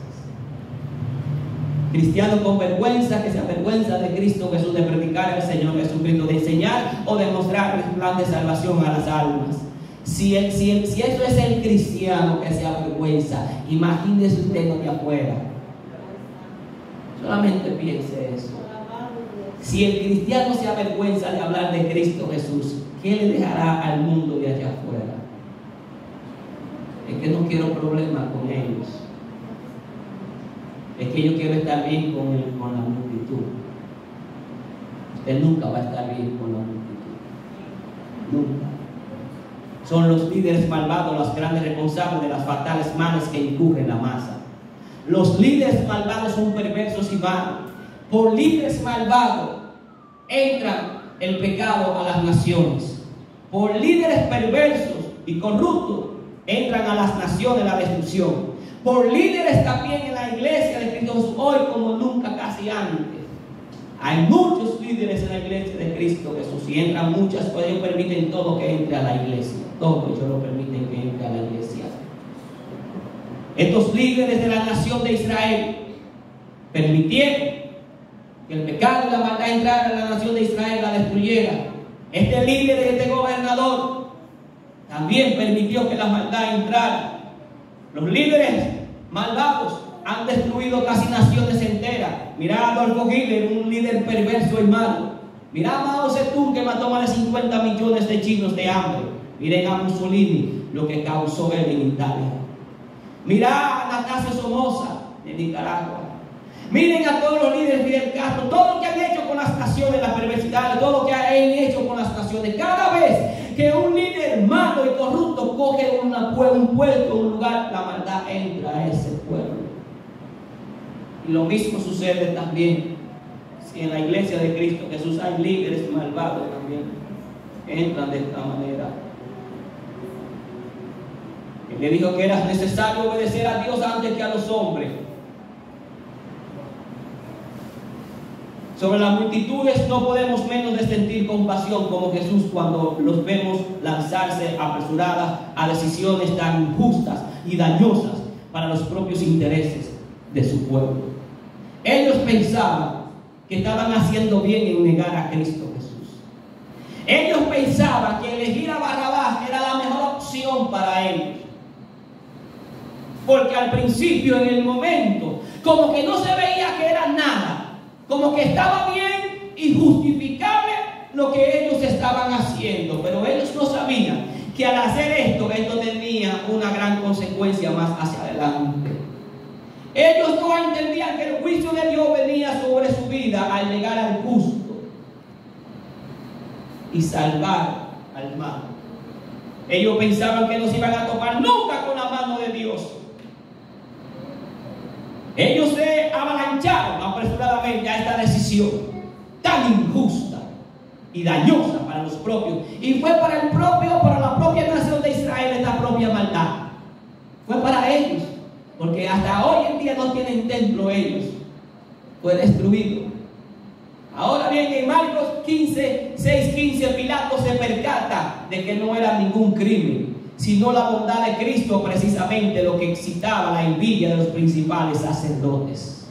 Speaker 2: cristiano con vergüenza, que se avergüenza de Cristo Jesús, de predicar al Señor Jesucristo, de enseñar o de mostrar el plan de salvación a las almas. Si eso es el cristiano que se avergüenza, imagínese usted lo de afuera. Solamente piense eso. Si el cristiano se avergüenza de hablar de Cristo Jesús, ¿qué le dejará al mundo de allá afuera? Es que no quiero problemas con ellos. Es que yo quiero estar bien con la multitud. Usted nunca va a estar bien con la multitud. Nunca. Son los líderes malvados los grandes responsables de las fatales males que incurre la masa. Los líderes malvados son perversos y vanos. Por líderes malvados entra el pecado a las naciones. Por líderes perversos y corruptos entran a las naciones la destrucción. Por líderes también en la iglesia de Cristo Jesús, hoy como nunca casi antes. Hay muchos líderes en la iglesia de Cristo Jesús y entran muchas, pues ellos permiten todo que entre a la iglesia. Todo ellos lo permiten que entre a la iglesia. Estos líderes de la nación de Israel permitieron que el pecado y la maldad entraran a la nación de Israel, la destruyera. Este líder, este gobernador, también permitió que la maldad entrara. Los líderes malvados han destruido casi naciones enteras. Mirá a Adolfo Hitler, un líder perverso y malo. Mirá a Mao Zedong, que mató más de 50 millones de chinos de hambre. Miren a Mussolini, lo que causó él en Italia. Mirá a Anastasio Somoza de Nicaragua. Miren a todos los líderes, Fidel Castro, todo lo que han hecho con las naciones, la perversidad, todo lo que han hecho con las naciones. Cada vez que un líder malo y corrupto coge un puesto, un lugar, la maldad entra a ese pueblo. Y lo mismo sucede también si en la iglesia de Cristo Jesús hay líderes malvados también, entran de esta manera. Él le dijo que era necesario obedecer a Dios antes que a los hombres. Sobre las multitudes no podemos menos de sentir compasión como Jesús cuando los vemos lanzarse apresuradas a decisiones tan injustas y dañosas para los propios intereses de su pueblo. Ellos pensaban que estaban haciendo bien en negar a Cristo Jesús. Ellos pensaban que elegir a Barrabás era la mejor opción para ellos. Porque al principio, en el momento, como que no se veía que era nada. Como que estaba bien y justificable lo que ellos estaban haciendo. Pero ellos no sabían que al hacer esto tenía una gran consecuencia más hacia adelante. Ellos no entendían que el juicio de Dios venía sobre su vida al llegar al justo y salvar al malo. Ellos pensaban que no se iban a topar nunca con la mano de Dios. Ellos se avalancharon apresuradamente a esta decisión tan injusta y dañosa para los propios. Y fue para la propia nación de Israel esta propia maldad. Fue para ellos, porque hasta hoy en día no tienen templo ellos. Fue destruido. Ahora bien, en Marcos 6:15, Pilato se percata de que no era ningún crimen, sino la bondad de Cristo, precisamente lo que excitaba la envidia de los principales sacerdotes.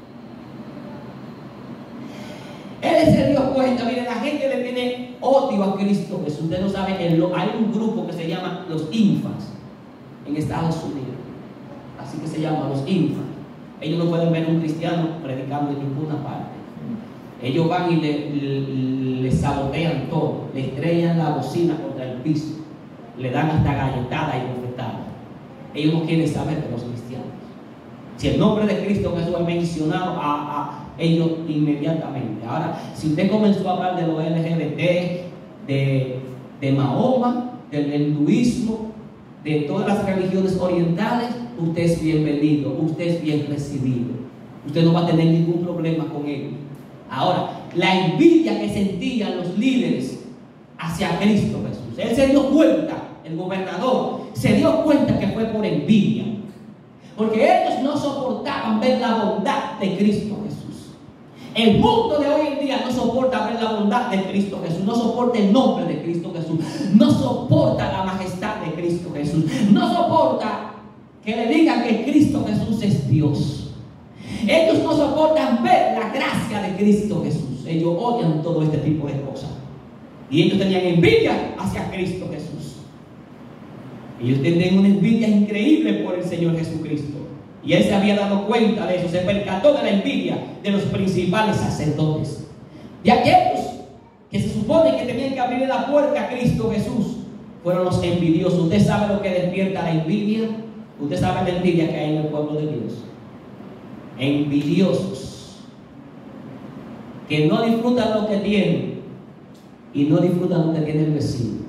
Speaker 2: Él se dio cuenta, mire, la gente le tiene odio a Cristo Jesús. Usted no sabe, hay un grupo que se llama los infas en Estados Unidos. Así que se llaman los infas. Ellos no pueden ver a un cristiano predicando en ninguna parte. Ellos van y le sabotean todo, le estrellan la bocina contra el piso, le dan hasta galletadas y bofetadas. Ellos no quieren saber de los cristianos. Si el nombre de Cristo Jesús es mencionado, a ellos inmediatamente. Ahora, si usted comenzó a hablar de los LGBT, de Mahoma, del hinduismo, de todas las religiones orientales, usted es bienvenido, usted es bien recibido. Usted no va a tener ningún problema con ellos. Ahora, la envidia que sentían los líderes hacia Cristo Jesús, él se dio cuenta, el gobernador se dio cuenta que fue por envidia, porque ellos no soportaban ver la bondad de Cristo Jesús. El mundo de hoy en día no soporta ver la bondad de Cristo Jesús, no soporta el nombre de Cristo Jesús, no soporta la majestad de Cristo Jesús, no soporta que le digan que Cristo Jesús es Dios. Ellos no soportan ver la gracia de Cristo Jesús. Ellos odian todo este tipo de cosas. Y ellos tenían envidia hacia Cristo Jesús. Ellos tenían una envidia increíble por el Señor Jesucristo. Y él se había dado cuenta de eso. Se percató de la envidia de los principales sacerdotes. De aquellos que se supone que tenían que abrir la puerta a Cristo Jesús, fueron los envidiosos. ¿Usted sabe lo que despierta la envidia? ¿Usted sabe la envidia que hay en el pueblo de Dios? Envidiosos, que no disfrutan lo que tienen y no disfrutan lo que tiene el vecino,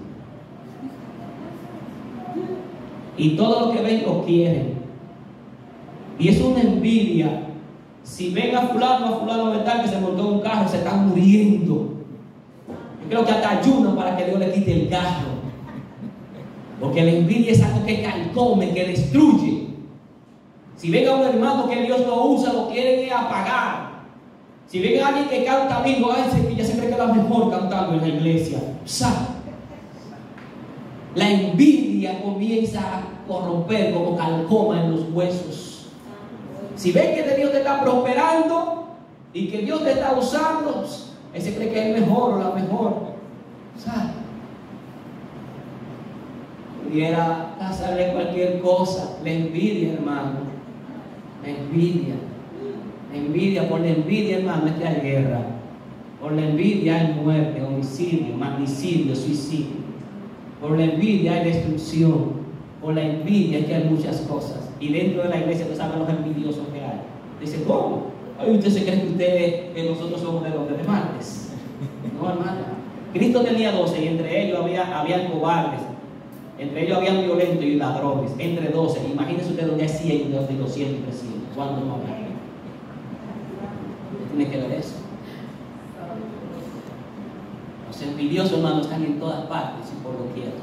Speaker 2: y todo lo que ven lo quieren, y es una envidia. Si ven a fulano de tal que se montó en un carro, se están muriendo. Yo creo que hasta ayunan para que Dios le quite el carro, porque la envidia es algo que carcome, que destruye. Si ven a un hermano que Dios lo usa, lo quieren apagar. Si ven a alguien que canta lindo, ya se cree que es la mejor cantando en la iglesia. ¿Sabe? La envidia comienza a corromper como calcoma en los huesos. Si ven que Dios te está prosperando y que Dios te está usando, él se cree que es el mejor o la mejor. ¿Sabe? Pudiera pasarle cualquier cosa. La envidia, hermano. La envidia. La envidia, por la envidia, hermano, es que hay guerra. Por la envidia hay muerte, homicidio, magnicidio, suicidio. Por la envidia hay destrucción. Por la envidia es que hay muchas cosas. Y dentro de la iglesia, ¿tú sabes los envidiosos que hay? Dice, ¿cómo? Ay, ¿usted se cree que nosotros somos de los demás? No, hermano. Cristo tenía 12 y entre ellos habían cobardes. Entre ellos habían violentos y ladrones. Entre 12. Imagínense usted donde hay 100, de 200 y 300. ¿Cuándo no habrá? Tiene que ver eso. Los envidiosos, hermanos, están en todas partes y por lo quieren.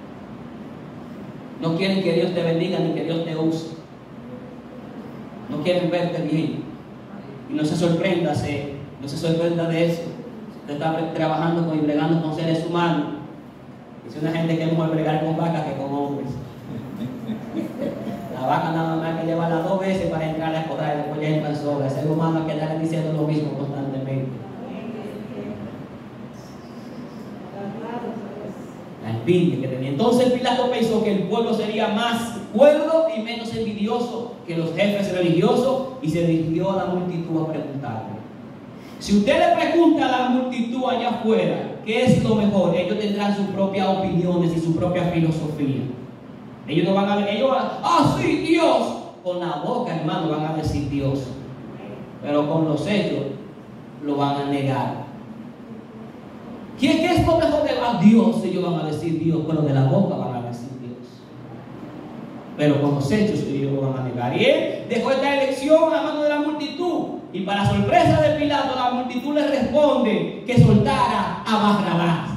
Speaker 2: No quieren que Dios te bendiga ni que Dios te use. No quieren verte bien. Y no se sorprenda de eso. Usted está trabajando y bregando con seres humanos. Dice una gente que es mejor bregar con vacas que con hombres. La vaca nada más hay que llevarla 2 veces para entrar a correr, después ya entran sola. El ser humano hay que estar diciendo lo mismo constantemente. La envidia que tenía. Entonces Pilato pensó que el pueblo sería más cuerdo y menos envidioso que los jefes religiosos y se dirigió a la multitud a preguntarle. Si usted le pregunta a la multitud allá afuera qué es lo mejor, ellos tendrán sus propias opiniones y su propia filosofía. Ellos no van a ver, ellos van a, sí, Dios, Con la boca, hermano, van a decir Dios, pero con los hechos lo van a negar. ¿Qué es lo mejor de Dios? Ellos van a decir Dios, pero de la boca van a decir Dios. Pero con los hechos ellos lo van a negar. Y él dejó esta elección a mano de la multitud. Y para sorpresa de Pilato, la multitud le responde que soltara a Barrabás.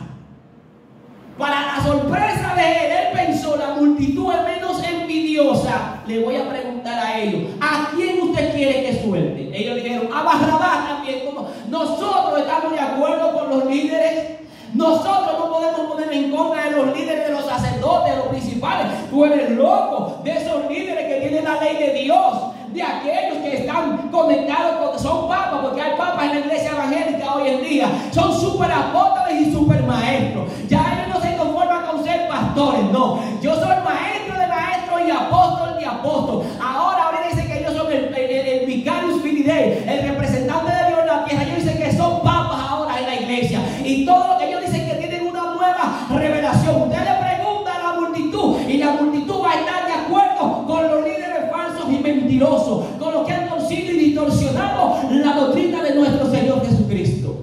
Speaker 2: Para la sorpresa de él pensó, la multitud es menos envidiosa. Le voy a preguntar a ellos, ¿a quién usted quiere que suelte? Ellos dijeron, a Barrabás también. Como nosotros estamos de acuerdo con los líderes, nosotros no podemos poner en contra de los líderes, de los sacerdotes, de los principales. Tú eres loco, de esos líderes que tienen la ley de Dios, de aquellos que están conectados, son papas, porque hay papas en la iglesia evangélica hoy en día, son super apóstoles y super maestros. Ya ellos no se conforman con ser pastores, no. Yo soy maestro de maestros y apóstol de apóstol. Ahora dicen que ellos son el vicarius fidei, el representante de Dios en la tierra. Ellos dicen que son papas ahora en la iglesia. Y todo lo que ellos dicen que tienen una nueva revelación. Usted le pregunta a la multitud y la multitud va a estar de acuerdo con los líderes falsos y mentirosos, con los que han torcido y distorsionado la doctrina de nuestro Señor Jesucristo.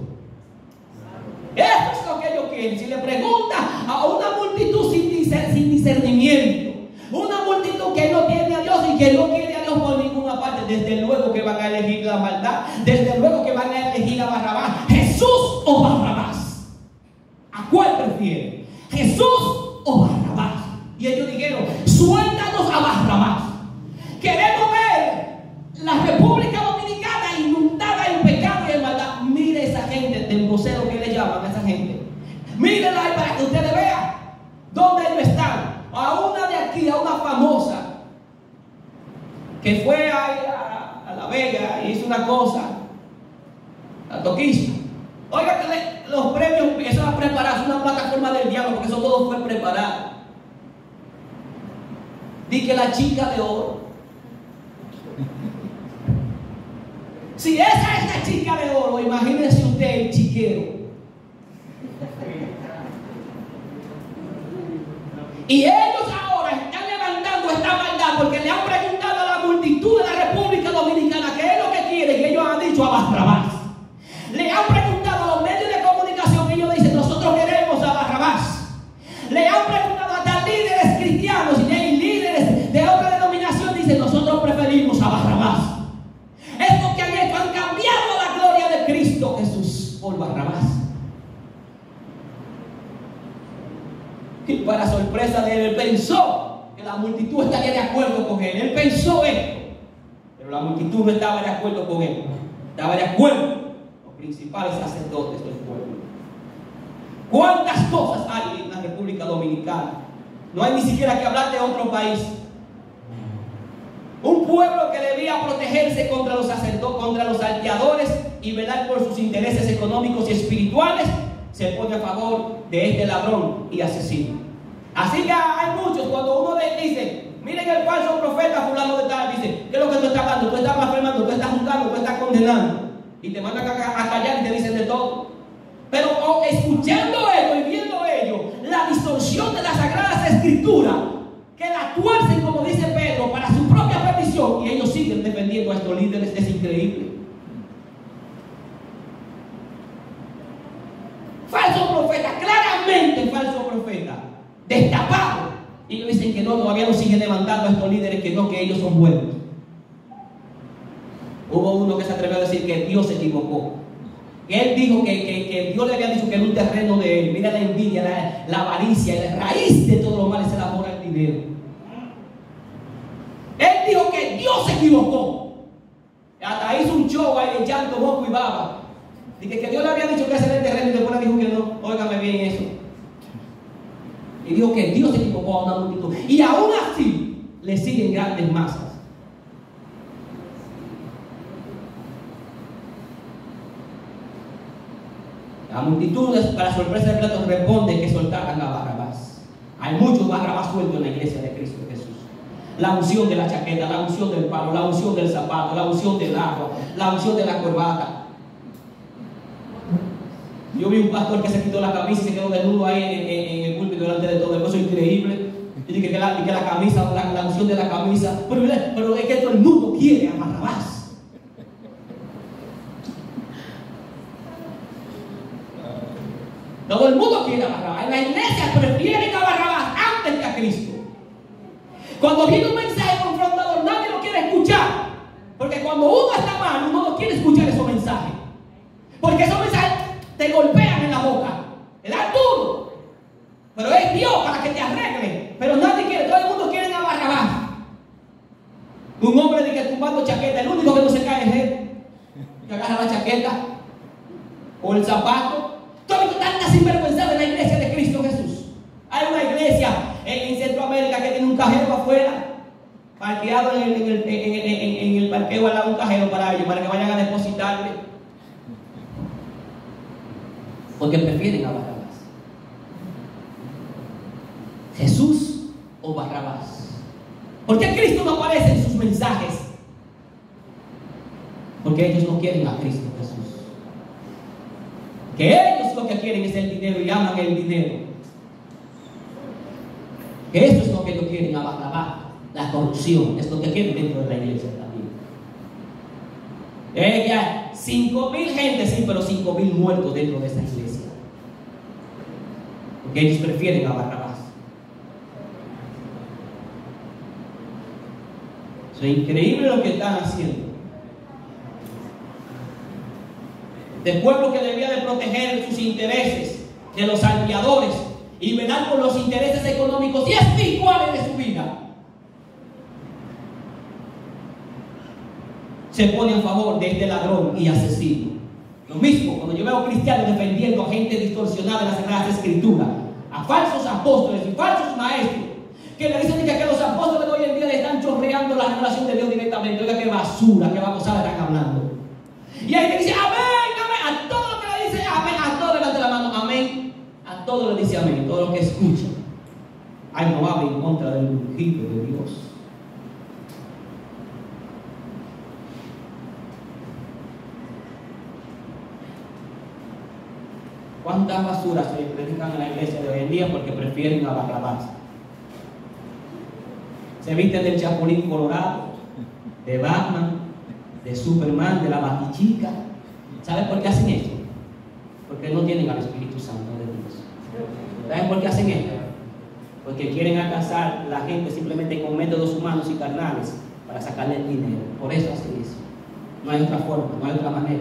Speaker 2: Eso es lo que ellos quieren. Si le pregunta a una multitud sin discernimiento, una multitud que no tiene a Dios y que no quiere a Dios por ninguna parte, desde luego que van a elegir la maldad, desde luego que van a elegir a Barrabás. ¿Jesús o Barrabás? ¿A cuál prefieren? ¿Jesús o Barrabás? Y ellos dijeron, suéltanos a Barrabás. Queremos ver la República Dominicana inundada en pecado y en maldad. Mire esa gente, tembocero que le llaman a esa gente. Mírenla ahí para que ustedes vean dónde ellos están. A una de aquí, a una famosa que fue a La Vega y hizo una cosa, la toquilla. Oiga que los premios empiezan a prepararse, una plataforma del diablo, porque eso todo fue preparado. Di que la chica de oro. Si esa es la chica de oro, imagínense usted el chiquero. Y ellos ahora están levantando esta maldad porque le han preguntado a la multitud de la República Dominicana qué es lo que quieren, y ellos han dicho a Barrabás. Le han preguntado a los medios de comunicación y ellos dicen, nosotros queremos a Barrabás. Le han preguntado hasta líderes cristianos y líderes de otra denominación, dicen, nosotros preferimos a Barrabás. Esto que han hecho, han cambiado la gloria de Cristo Jesús por Barrabás. Y para sorpresa de él, él pensó que la multitud estaría de acuerdo con él. Él pensó esto, pero la multitud no estaba de acuerdo con él. Estaba de acuerdo los principales sacerdotes del pueblo. ¿Cuántas cosas hay en la República Dominicana? No hay ni siquiera que hablar de otro país. Un pueblo que debía protegerse contra los sacerdotes, contra los salteadores y velar por sus intereses económicos y espirituales, se pone a favor de este ladrón y asesino. Así que hay muchos, cuando uno les dice, miren el falso profeta fulano de tal, dice, ¿qué es lo que tú estás hablando? Tú estás blasfemando, tú estás juzgando, tú estás condenando. Y te mandan a callar y te dicen de todo. Pero escuchando ello y viendo ello, la distorsión de las Sagradas Escrituras, que la tuercen, como dice Pedro, para su propia perdición, y ellos siguen defendiendo a estos líderes, es increíble. Falso profeta, claramente falso profeta, destapado. Y ellos dicen que no, todavía no siguen levantando a estos líderes, que no, que ellos son buenos. Hubo uno que se atrevió a decir que Dios se equivocó. Él dijo que Dios le había dicho que era un terreno de él. Mira la envidia, la avaricia, y la raíz de todos los males es el amor al dinero. Él dijo que Dios se equivocó. Hasta hizo un show ahí de llanto, moco y baba. Dije que Dios le había dicho que ese era el terreno y después le dijo que no. Óigame bien eso. Y dijo que Dios se equivocó a una multitud. Y aún así le siguen grandes masas. La multitud, para sorpresa de Pilato, responde que soltaran a Barrabás. Hay muchos Barrabás sueltos en la iglesia de Cristo Jesús. La unción de la chaqueta, la unción del palo, la unción del zapato, la unción del agua, la unción de la corbata. Yo vi un pastor que se quitó la camisa y se quedó desnudo ahí en el púlpito delante de todo. Eso es increíble. Y que la camisa, la unción de la camisa, pero es que todo el mundo quiere a Barrabás. Todo el mundo quiere a Barrabás. En la iglesia prefieren a Barrabás antes que a Cristo. Cuando viene un mensaje confrontador, nadie lo quiere escuchar. Porque cuando uno está mal, uno no quiere escuchar esos mensajes. Porque esos mensajes te golpean en la boca, te dan duro. Pero es Dios para que te arregle. Pero nadie quiere, todo el mundo quiere a Barrabás. Un hombre de que tumbando chaqueta, el único que no se cae es él, que agarra la chaqueta o el zapato. Todo tanta sinvergüenza de la iglesia de Cristo Jesús. Hay una iglesia en Centroamérica que tiene un cajero afuera, parqueado en el parqueo al lado de un cajero para ellos, para que vayan a depositarle. Porque prefieren a Barrabás. ¿Jesús o Barrabás? ¿Por qué Cristo no aparece en sus mensajes? Porque ellos no quieren a Cristo Jesús. Que ellos lo que quieren es el dinero y aman el dinero. Que esto es lo que ellos quieren a Barrabás. La corrupción es lo que quieren dentro de la iglesia también. Que hay 5,000 gente, sí, pero 5,000 muertos dentro de esta iglesia. Porque ellos prefieren a Barrabás. Es increíble lo que están haciendo. Del pueblo que debía de proteger sus intereses de los salteadores y velar por los intereses económicos y espirituales de su vida, se pone a favor de este ladrón y asesino. Lo mismo cuando yo veo cristianos defendiendo a gente distorsionada de las Sagradas Escrituras, a falsos apóstoles y falsos maestros, que le dicen que los apóstoles de hoy en día le están chorreando la revelación de Dios directamente. Oiga, qué basura, qué babosada están hablando. Y hay que dice amén, amén, a todo lo que le dice amén, a todo levante la mano, amén, a todo le dice amén, todo lo que escucha. Ay, no hable en contra del ungido de Dios. ¿Cuántas basuras se predican en la iglesia de hoy en día porque prefieren a Barrabás? Se visten del Chapulín Colorado, de Batman, de Superman, de la Batichica. ¿Saben por qué hacen esto? Porque no tienen al Espíritu Santo de Dios. ¿Saben por qué hacen esto? Porque quieren alcanzar la gente simplemente con métodos humanos y carnales para sacarle el dinero. Por eso hacen eso. No hay otra forma, no hay otra manera.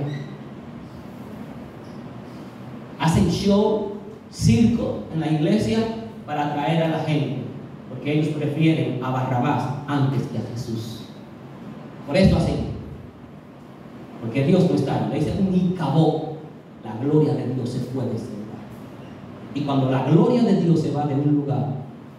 Speaker 2: Hacen show, circo en la iglesia para atraer a la gente, porque ellos prefieren a Barrabás antes que a Jesús. Por eso hacen, porque Dios no está. Le dice un Icabod, la gloria de Dios se fue de ese lugar. Y cuando la gloria de Dios se va de un lugar,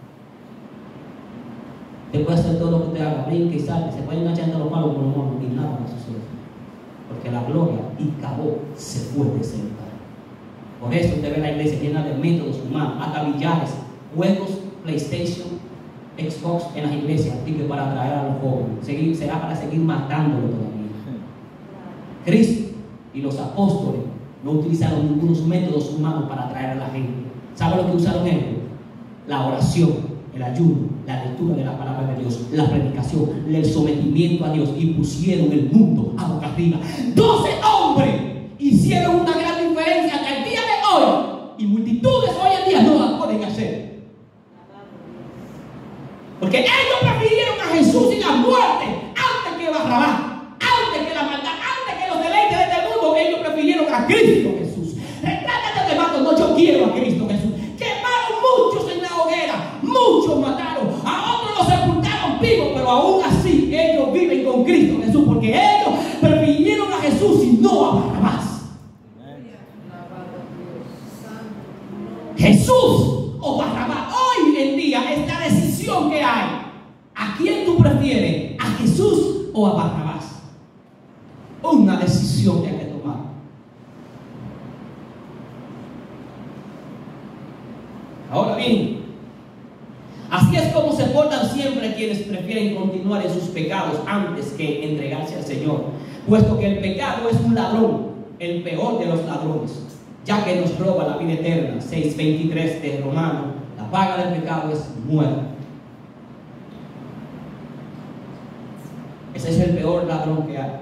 Speaker 2: te puede hacer todo lo que te haga, brinque y salte, se pueden echar entre los palos por los monos y nada va a suceder, porque la gloria Icabod se fue de ese lugar. Por eso usted ve la iglesia llena de métodos humanos, hasta billares, juegos, PlayStation, Xbox en las iglesias, y que para atraer a los jóvenes, será para seguir matándolo todavía. Cristo y los apóstoles no utilizaron ningunos métodos humanos para atraer a la gente. ¿Sabe lo que usaron ellos? La oración, el ayuno, la lectura de la palabra de Dios, la predicación, el sometimiento a Dios, y pusieron el mundo a boca arriba. 12 hombres hicieron una gran diferencia hasta el día de hoy, y multitudes hoy en día no la pueden hacer. Porque ellos prefirieron a Jesús y la muerte antes que Barrabás, antes que la maldad, antes que los deleites de este mundo. Ellos prefirieron a Cristo Jesús. Retrátate de mato, no, yo quiero a Cristo Jesús. Quemaron muchos en la hoguera, muchos mataron, a otros los sepultaron vivos, pero aún así ellos viven con Cristo Jesús, porque ellos prefirieron a Jesús y no a Barrabás. Jesús o Barrabás. Hoy en día es la decisión que hay. ¿A quién tú prefieres? ¿A Jesús o a Barrabás? Una decisión que hay que tomar. Ahora bien, así es como se portan siempre quienes prefieren continuar en sus pecados antes que entregarse al Señor, puesto que el pecado es un ladrón, el peor de los ladrones, ya que nos roba la vida eterna. 6:23 de Romanos. La paga del pecado es muerte. Ese es el peor ladrón que hay.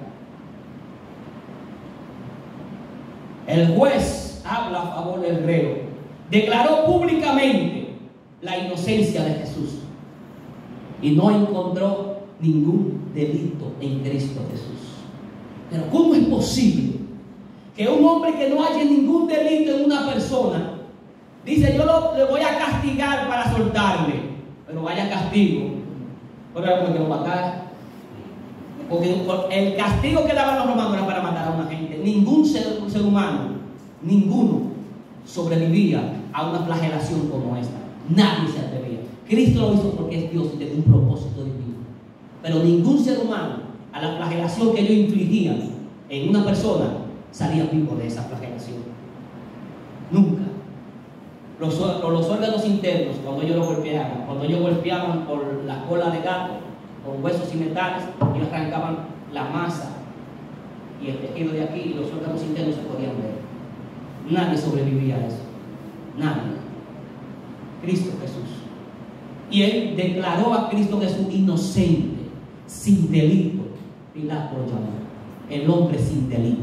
Speaker 2: El juez habla a favor del reo. Declaró públicamente la inocencia de Jesús y no encontró ningún delito en Cristo Jesús. Pero ¿cómo es posible que un hombre que no haya ningún delito en una persona dice, yo le voy a castigar para soltarle, pero vaya castigo? Pero era porque lo matara. Porque el castigo que daban los romanos era para matar a una gente. Ningún ser humano, ninguno, sobrevivía a una flagelación como esta. Nadie se atrevía. Cristo lo hizo porque es Dios y tiene un propósito divino. Pero ningún ser humano, a la flagelación que ellos infligían en una persona, salía vivo de esa flagelación. Nunca. Los órganos internos, cuando ellos golpeaban por la cola de gato, con huesos y metales, ellos arrancaban la masa y el tejido de aquí, y los órganos internos se podían ver. Nadie sobrevivía a eso. Nadie. Cristo Jesús. Y él declaró a Cristo Jesús inocente, sin delito. Pilato lo llamó el hombre sin delito.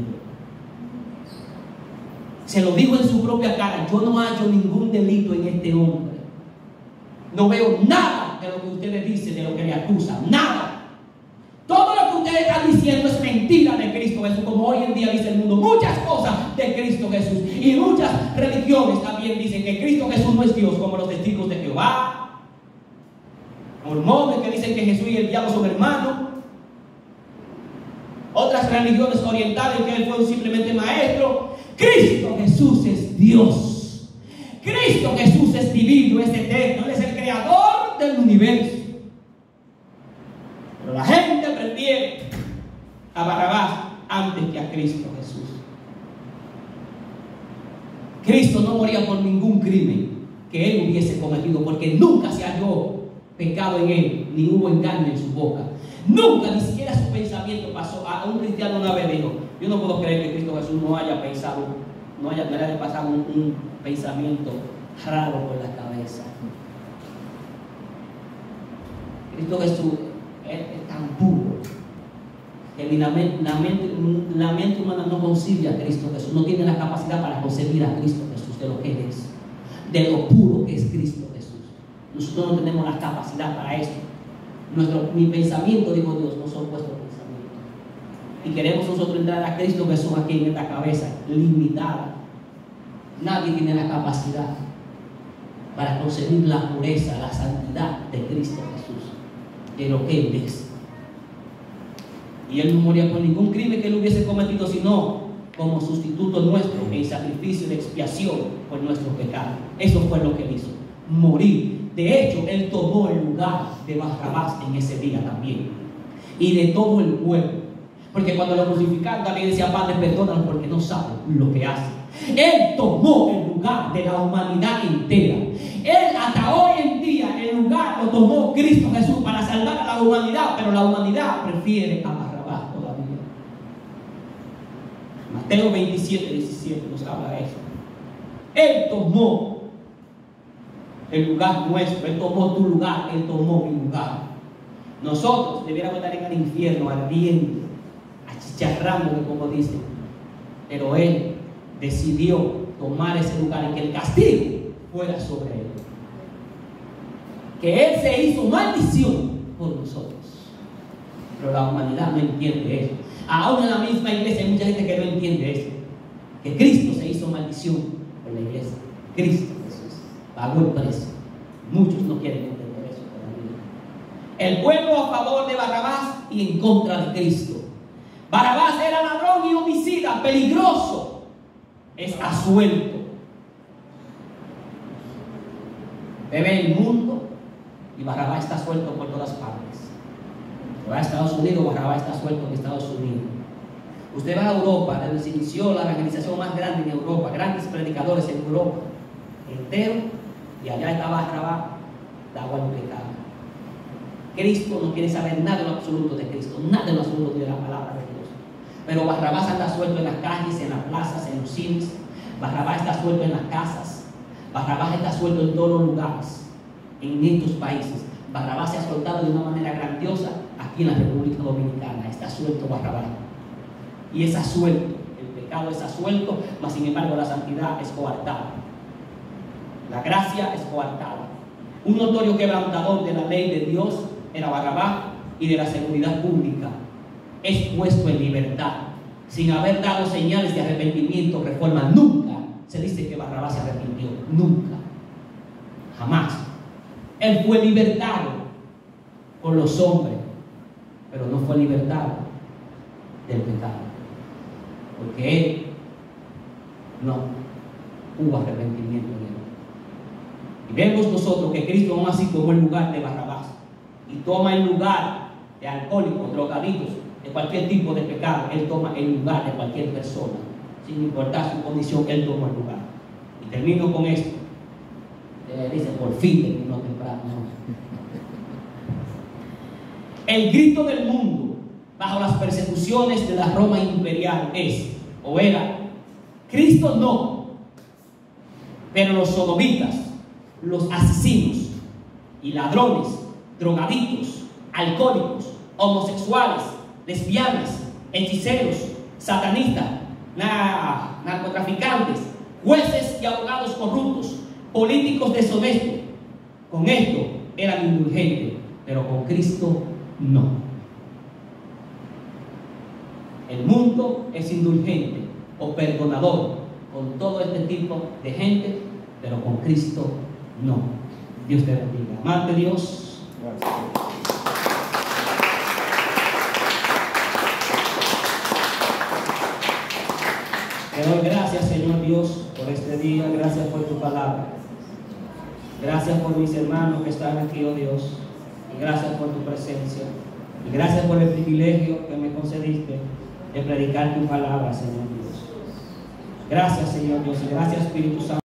Speaker 2: Se lo dijo en su propia cara: yo no hallo ningún delito en este hombre. No veo nada de lo que ustedes dicen, de lo que le acusan. Nada. Todo lo que ustedes están diciendo es mentira de Cristo Jesús, como hoy en día dice el mundo. Muchas cosas de Cristo Jesús. Y muchas religiones también dicen que Cristo Jesús no es Dios, como los testigos de Jehová, mormones que dicen que Jesús y el diablo son hermanos. Otras religiones orientales que él fue simplemente maestro. Cristo Jesús es Dios. Cristo Jesús es divino, es eterno. Él es el creador del universo. Pero la gente prefiere a Barrabás antes que a Cristo Jesús. Cristo no moría por ningún crimen que él hubiese cometido, porque nunca se halló pecado en él, ni hubo engaño en su boca. Nunca, ni siquiera su pensamiento pasó. A un cristiano una vez dijo: yo no puedo creer que Cristo Jesús no haya pensado, no haya pasado un pensamiento raro por la cabeza. Cristo Jesús es tan puro que ni la mente humana no concibe a Cristo Jesús. No tiene la capacidad para concebir a Cristo Jesús, de lo que Él es, de lo puro que es Cristo Jesús. Nosotros no tenemos la capacidad para eso. Mi pensamiento, dijo Dios, no son vuestros pensamientos. Y queremos nosotros entrar a Cristo Jesús aquí en esta cabeza limitada. Nadie tiene la capacidad para concebir la pureza, la santidad de Cristo Jesús, de lo que Él es. Y Él no moría por ningún crimen que Él hubiese cometido, sino como sustituto nuestro, en sacrificio de expiación por nuestros pecados. Eso fue lo que Él hizo, morir. De hecho, Él tomó el lugar de Barrabás en ese día también, y de todo el pueblo, porque cuando lo crucificaron también decía: Padre, perdónalos porque no saben lo que hacen. Él tomó el lugar de la humanidad entera. Él, hasta hoy en día, el lugar lo tomó Cristo Jesús para salvar a la humanidad, pero la humanidad prefiere a Barrabás todavía. Mateo 27:17 nos habla de eso. Él tomó el lugar nuestro, Él tomó tu lugar, Él tomó mi lugar. Nosotros debiéramos estar en el infierno ardiendo, achicharrándole, como dicen, pero Él decidió tomar ese lugar en que el castigo fuera sobre Él, que Él se hizo maldición por nosotros. Pero la humanidad no entiende eso. Aún en la misma iglesia hay mucha gente que no entiende eso, que Cristo se hizo maldición por la iglesia. Cristo pagó el precio. Muchos no quieren entender eso todavía. El pueblo a favor de Barrabás y en contra de Cristo. Barrabás era ladrón y homicida, peligroso. Es asuelto. Bebe el mundo y Barrabás está suelto por todas partes. Va a Estados Unidos, Barrabás está suelto en Estados Unidos. Usted va a Europa, donde se inició la evangelización más grande en Europa, grandes predicadores en Europa entero, y allá estaba Barrabás, de agua implicada. Cristo no quiere saber nada en lo absoluto de Cristo, nada en lo absoluto de la palabra de Dios. Pero Barrabás anda suelto en las calles, en las plazas, en los cines. Barrabás está suelto en las casas. Barrabás está suelto en todos los lugares, en estos países. Barrabás se ha soltado de una manera grandiosa aquí en la República Dominicana está suelto Barrabás. Y es asuelto, el pecado es asuelto, mas sin embargo la santidad es coartada. La gracia es coartada. Un notorio quebrantador de la ley de Dios era Barrabás y de la seguridad pública. Es puesto en libertad, sin haber dado señales de arrepentimiento o reforma. Nunca se dice que Barrabás se arrepintió, nunca, jamás. Él fue libertado por los hombres, pero no fue libertado del pecado, porque él no hubo arrepentimiento en él. Y vemos nosotros que Cristo aún así tomó el lugar de Barrabás y toma el lugar de alcohólicos, drogadictos, de cualquier tipo de pecado. Él toma el lugar de cualquier persona, sin importar su condición. Él toma el lugar. Y termino con esto. Dice, por fin terminó temprano. El grito del mundo bajo las persecuciones de la Roma imperial es, o era, Cristo no, pero los sodomitas, los asesinos y ladrones, drogadictos, alcohólicos, homosexuales, lesbianas, hechiceros, satanistas, narcotraficantes, jueces y abogados corruptos, políticos deshonestos, con esto eran indulgentes, pero con Cristo no. El mundo es indulgente o perdonador con todo este tipo de gente, pero con Cristo no. Dios te bendiga. Amarte Dios. Gracias. Te doy gracias, Señor Dios, por este día. Gracias por tu palabra. Gracias por mis hermanos que están aquí, oh Dios. Y gracias por tu presencia. Y gracias por el privilegio que me concediste de predicar tu palabra, Señor Dios. Gracias, Señor Dios. Y gracias, Espíritu Santo.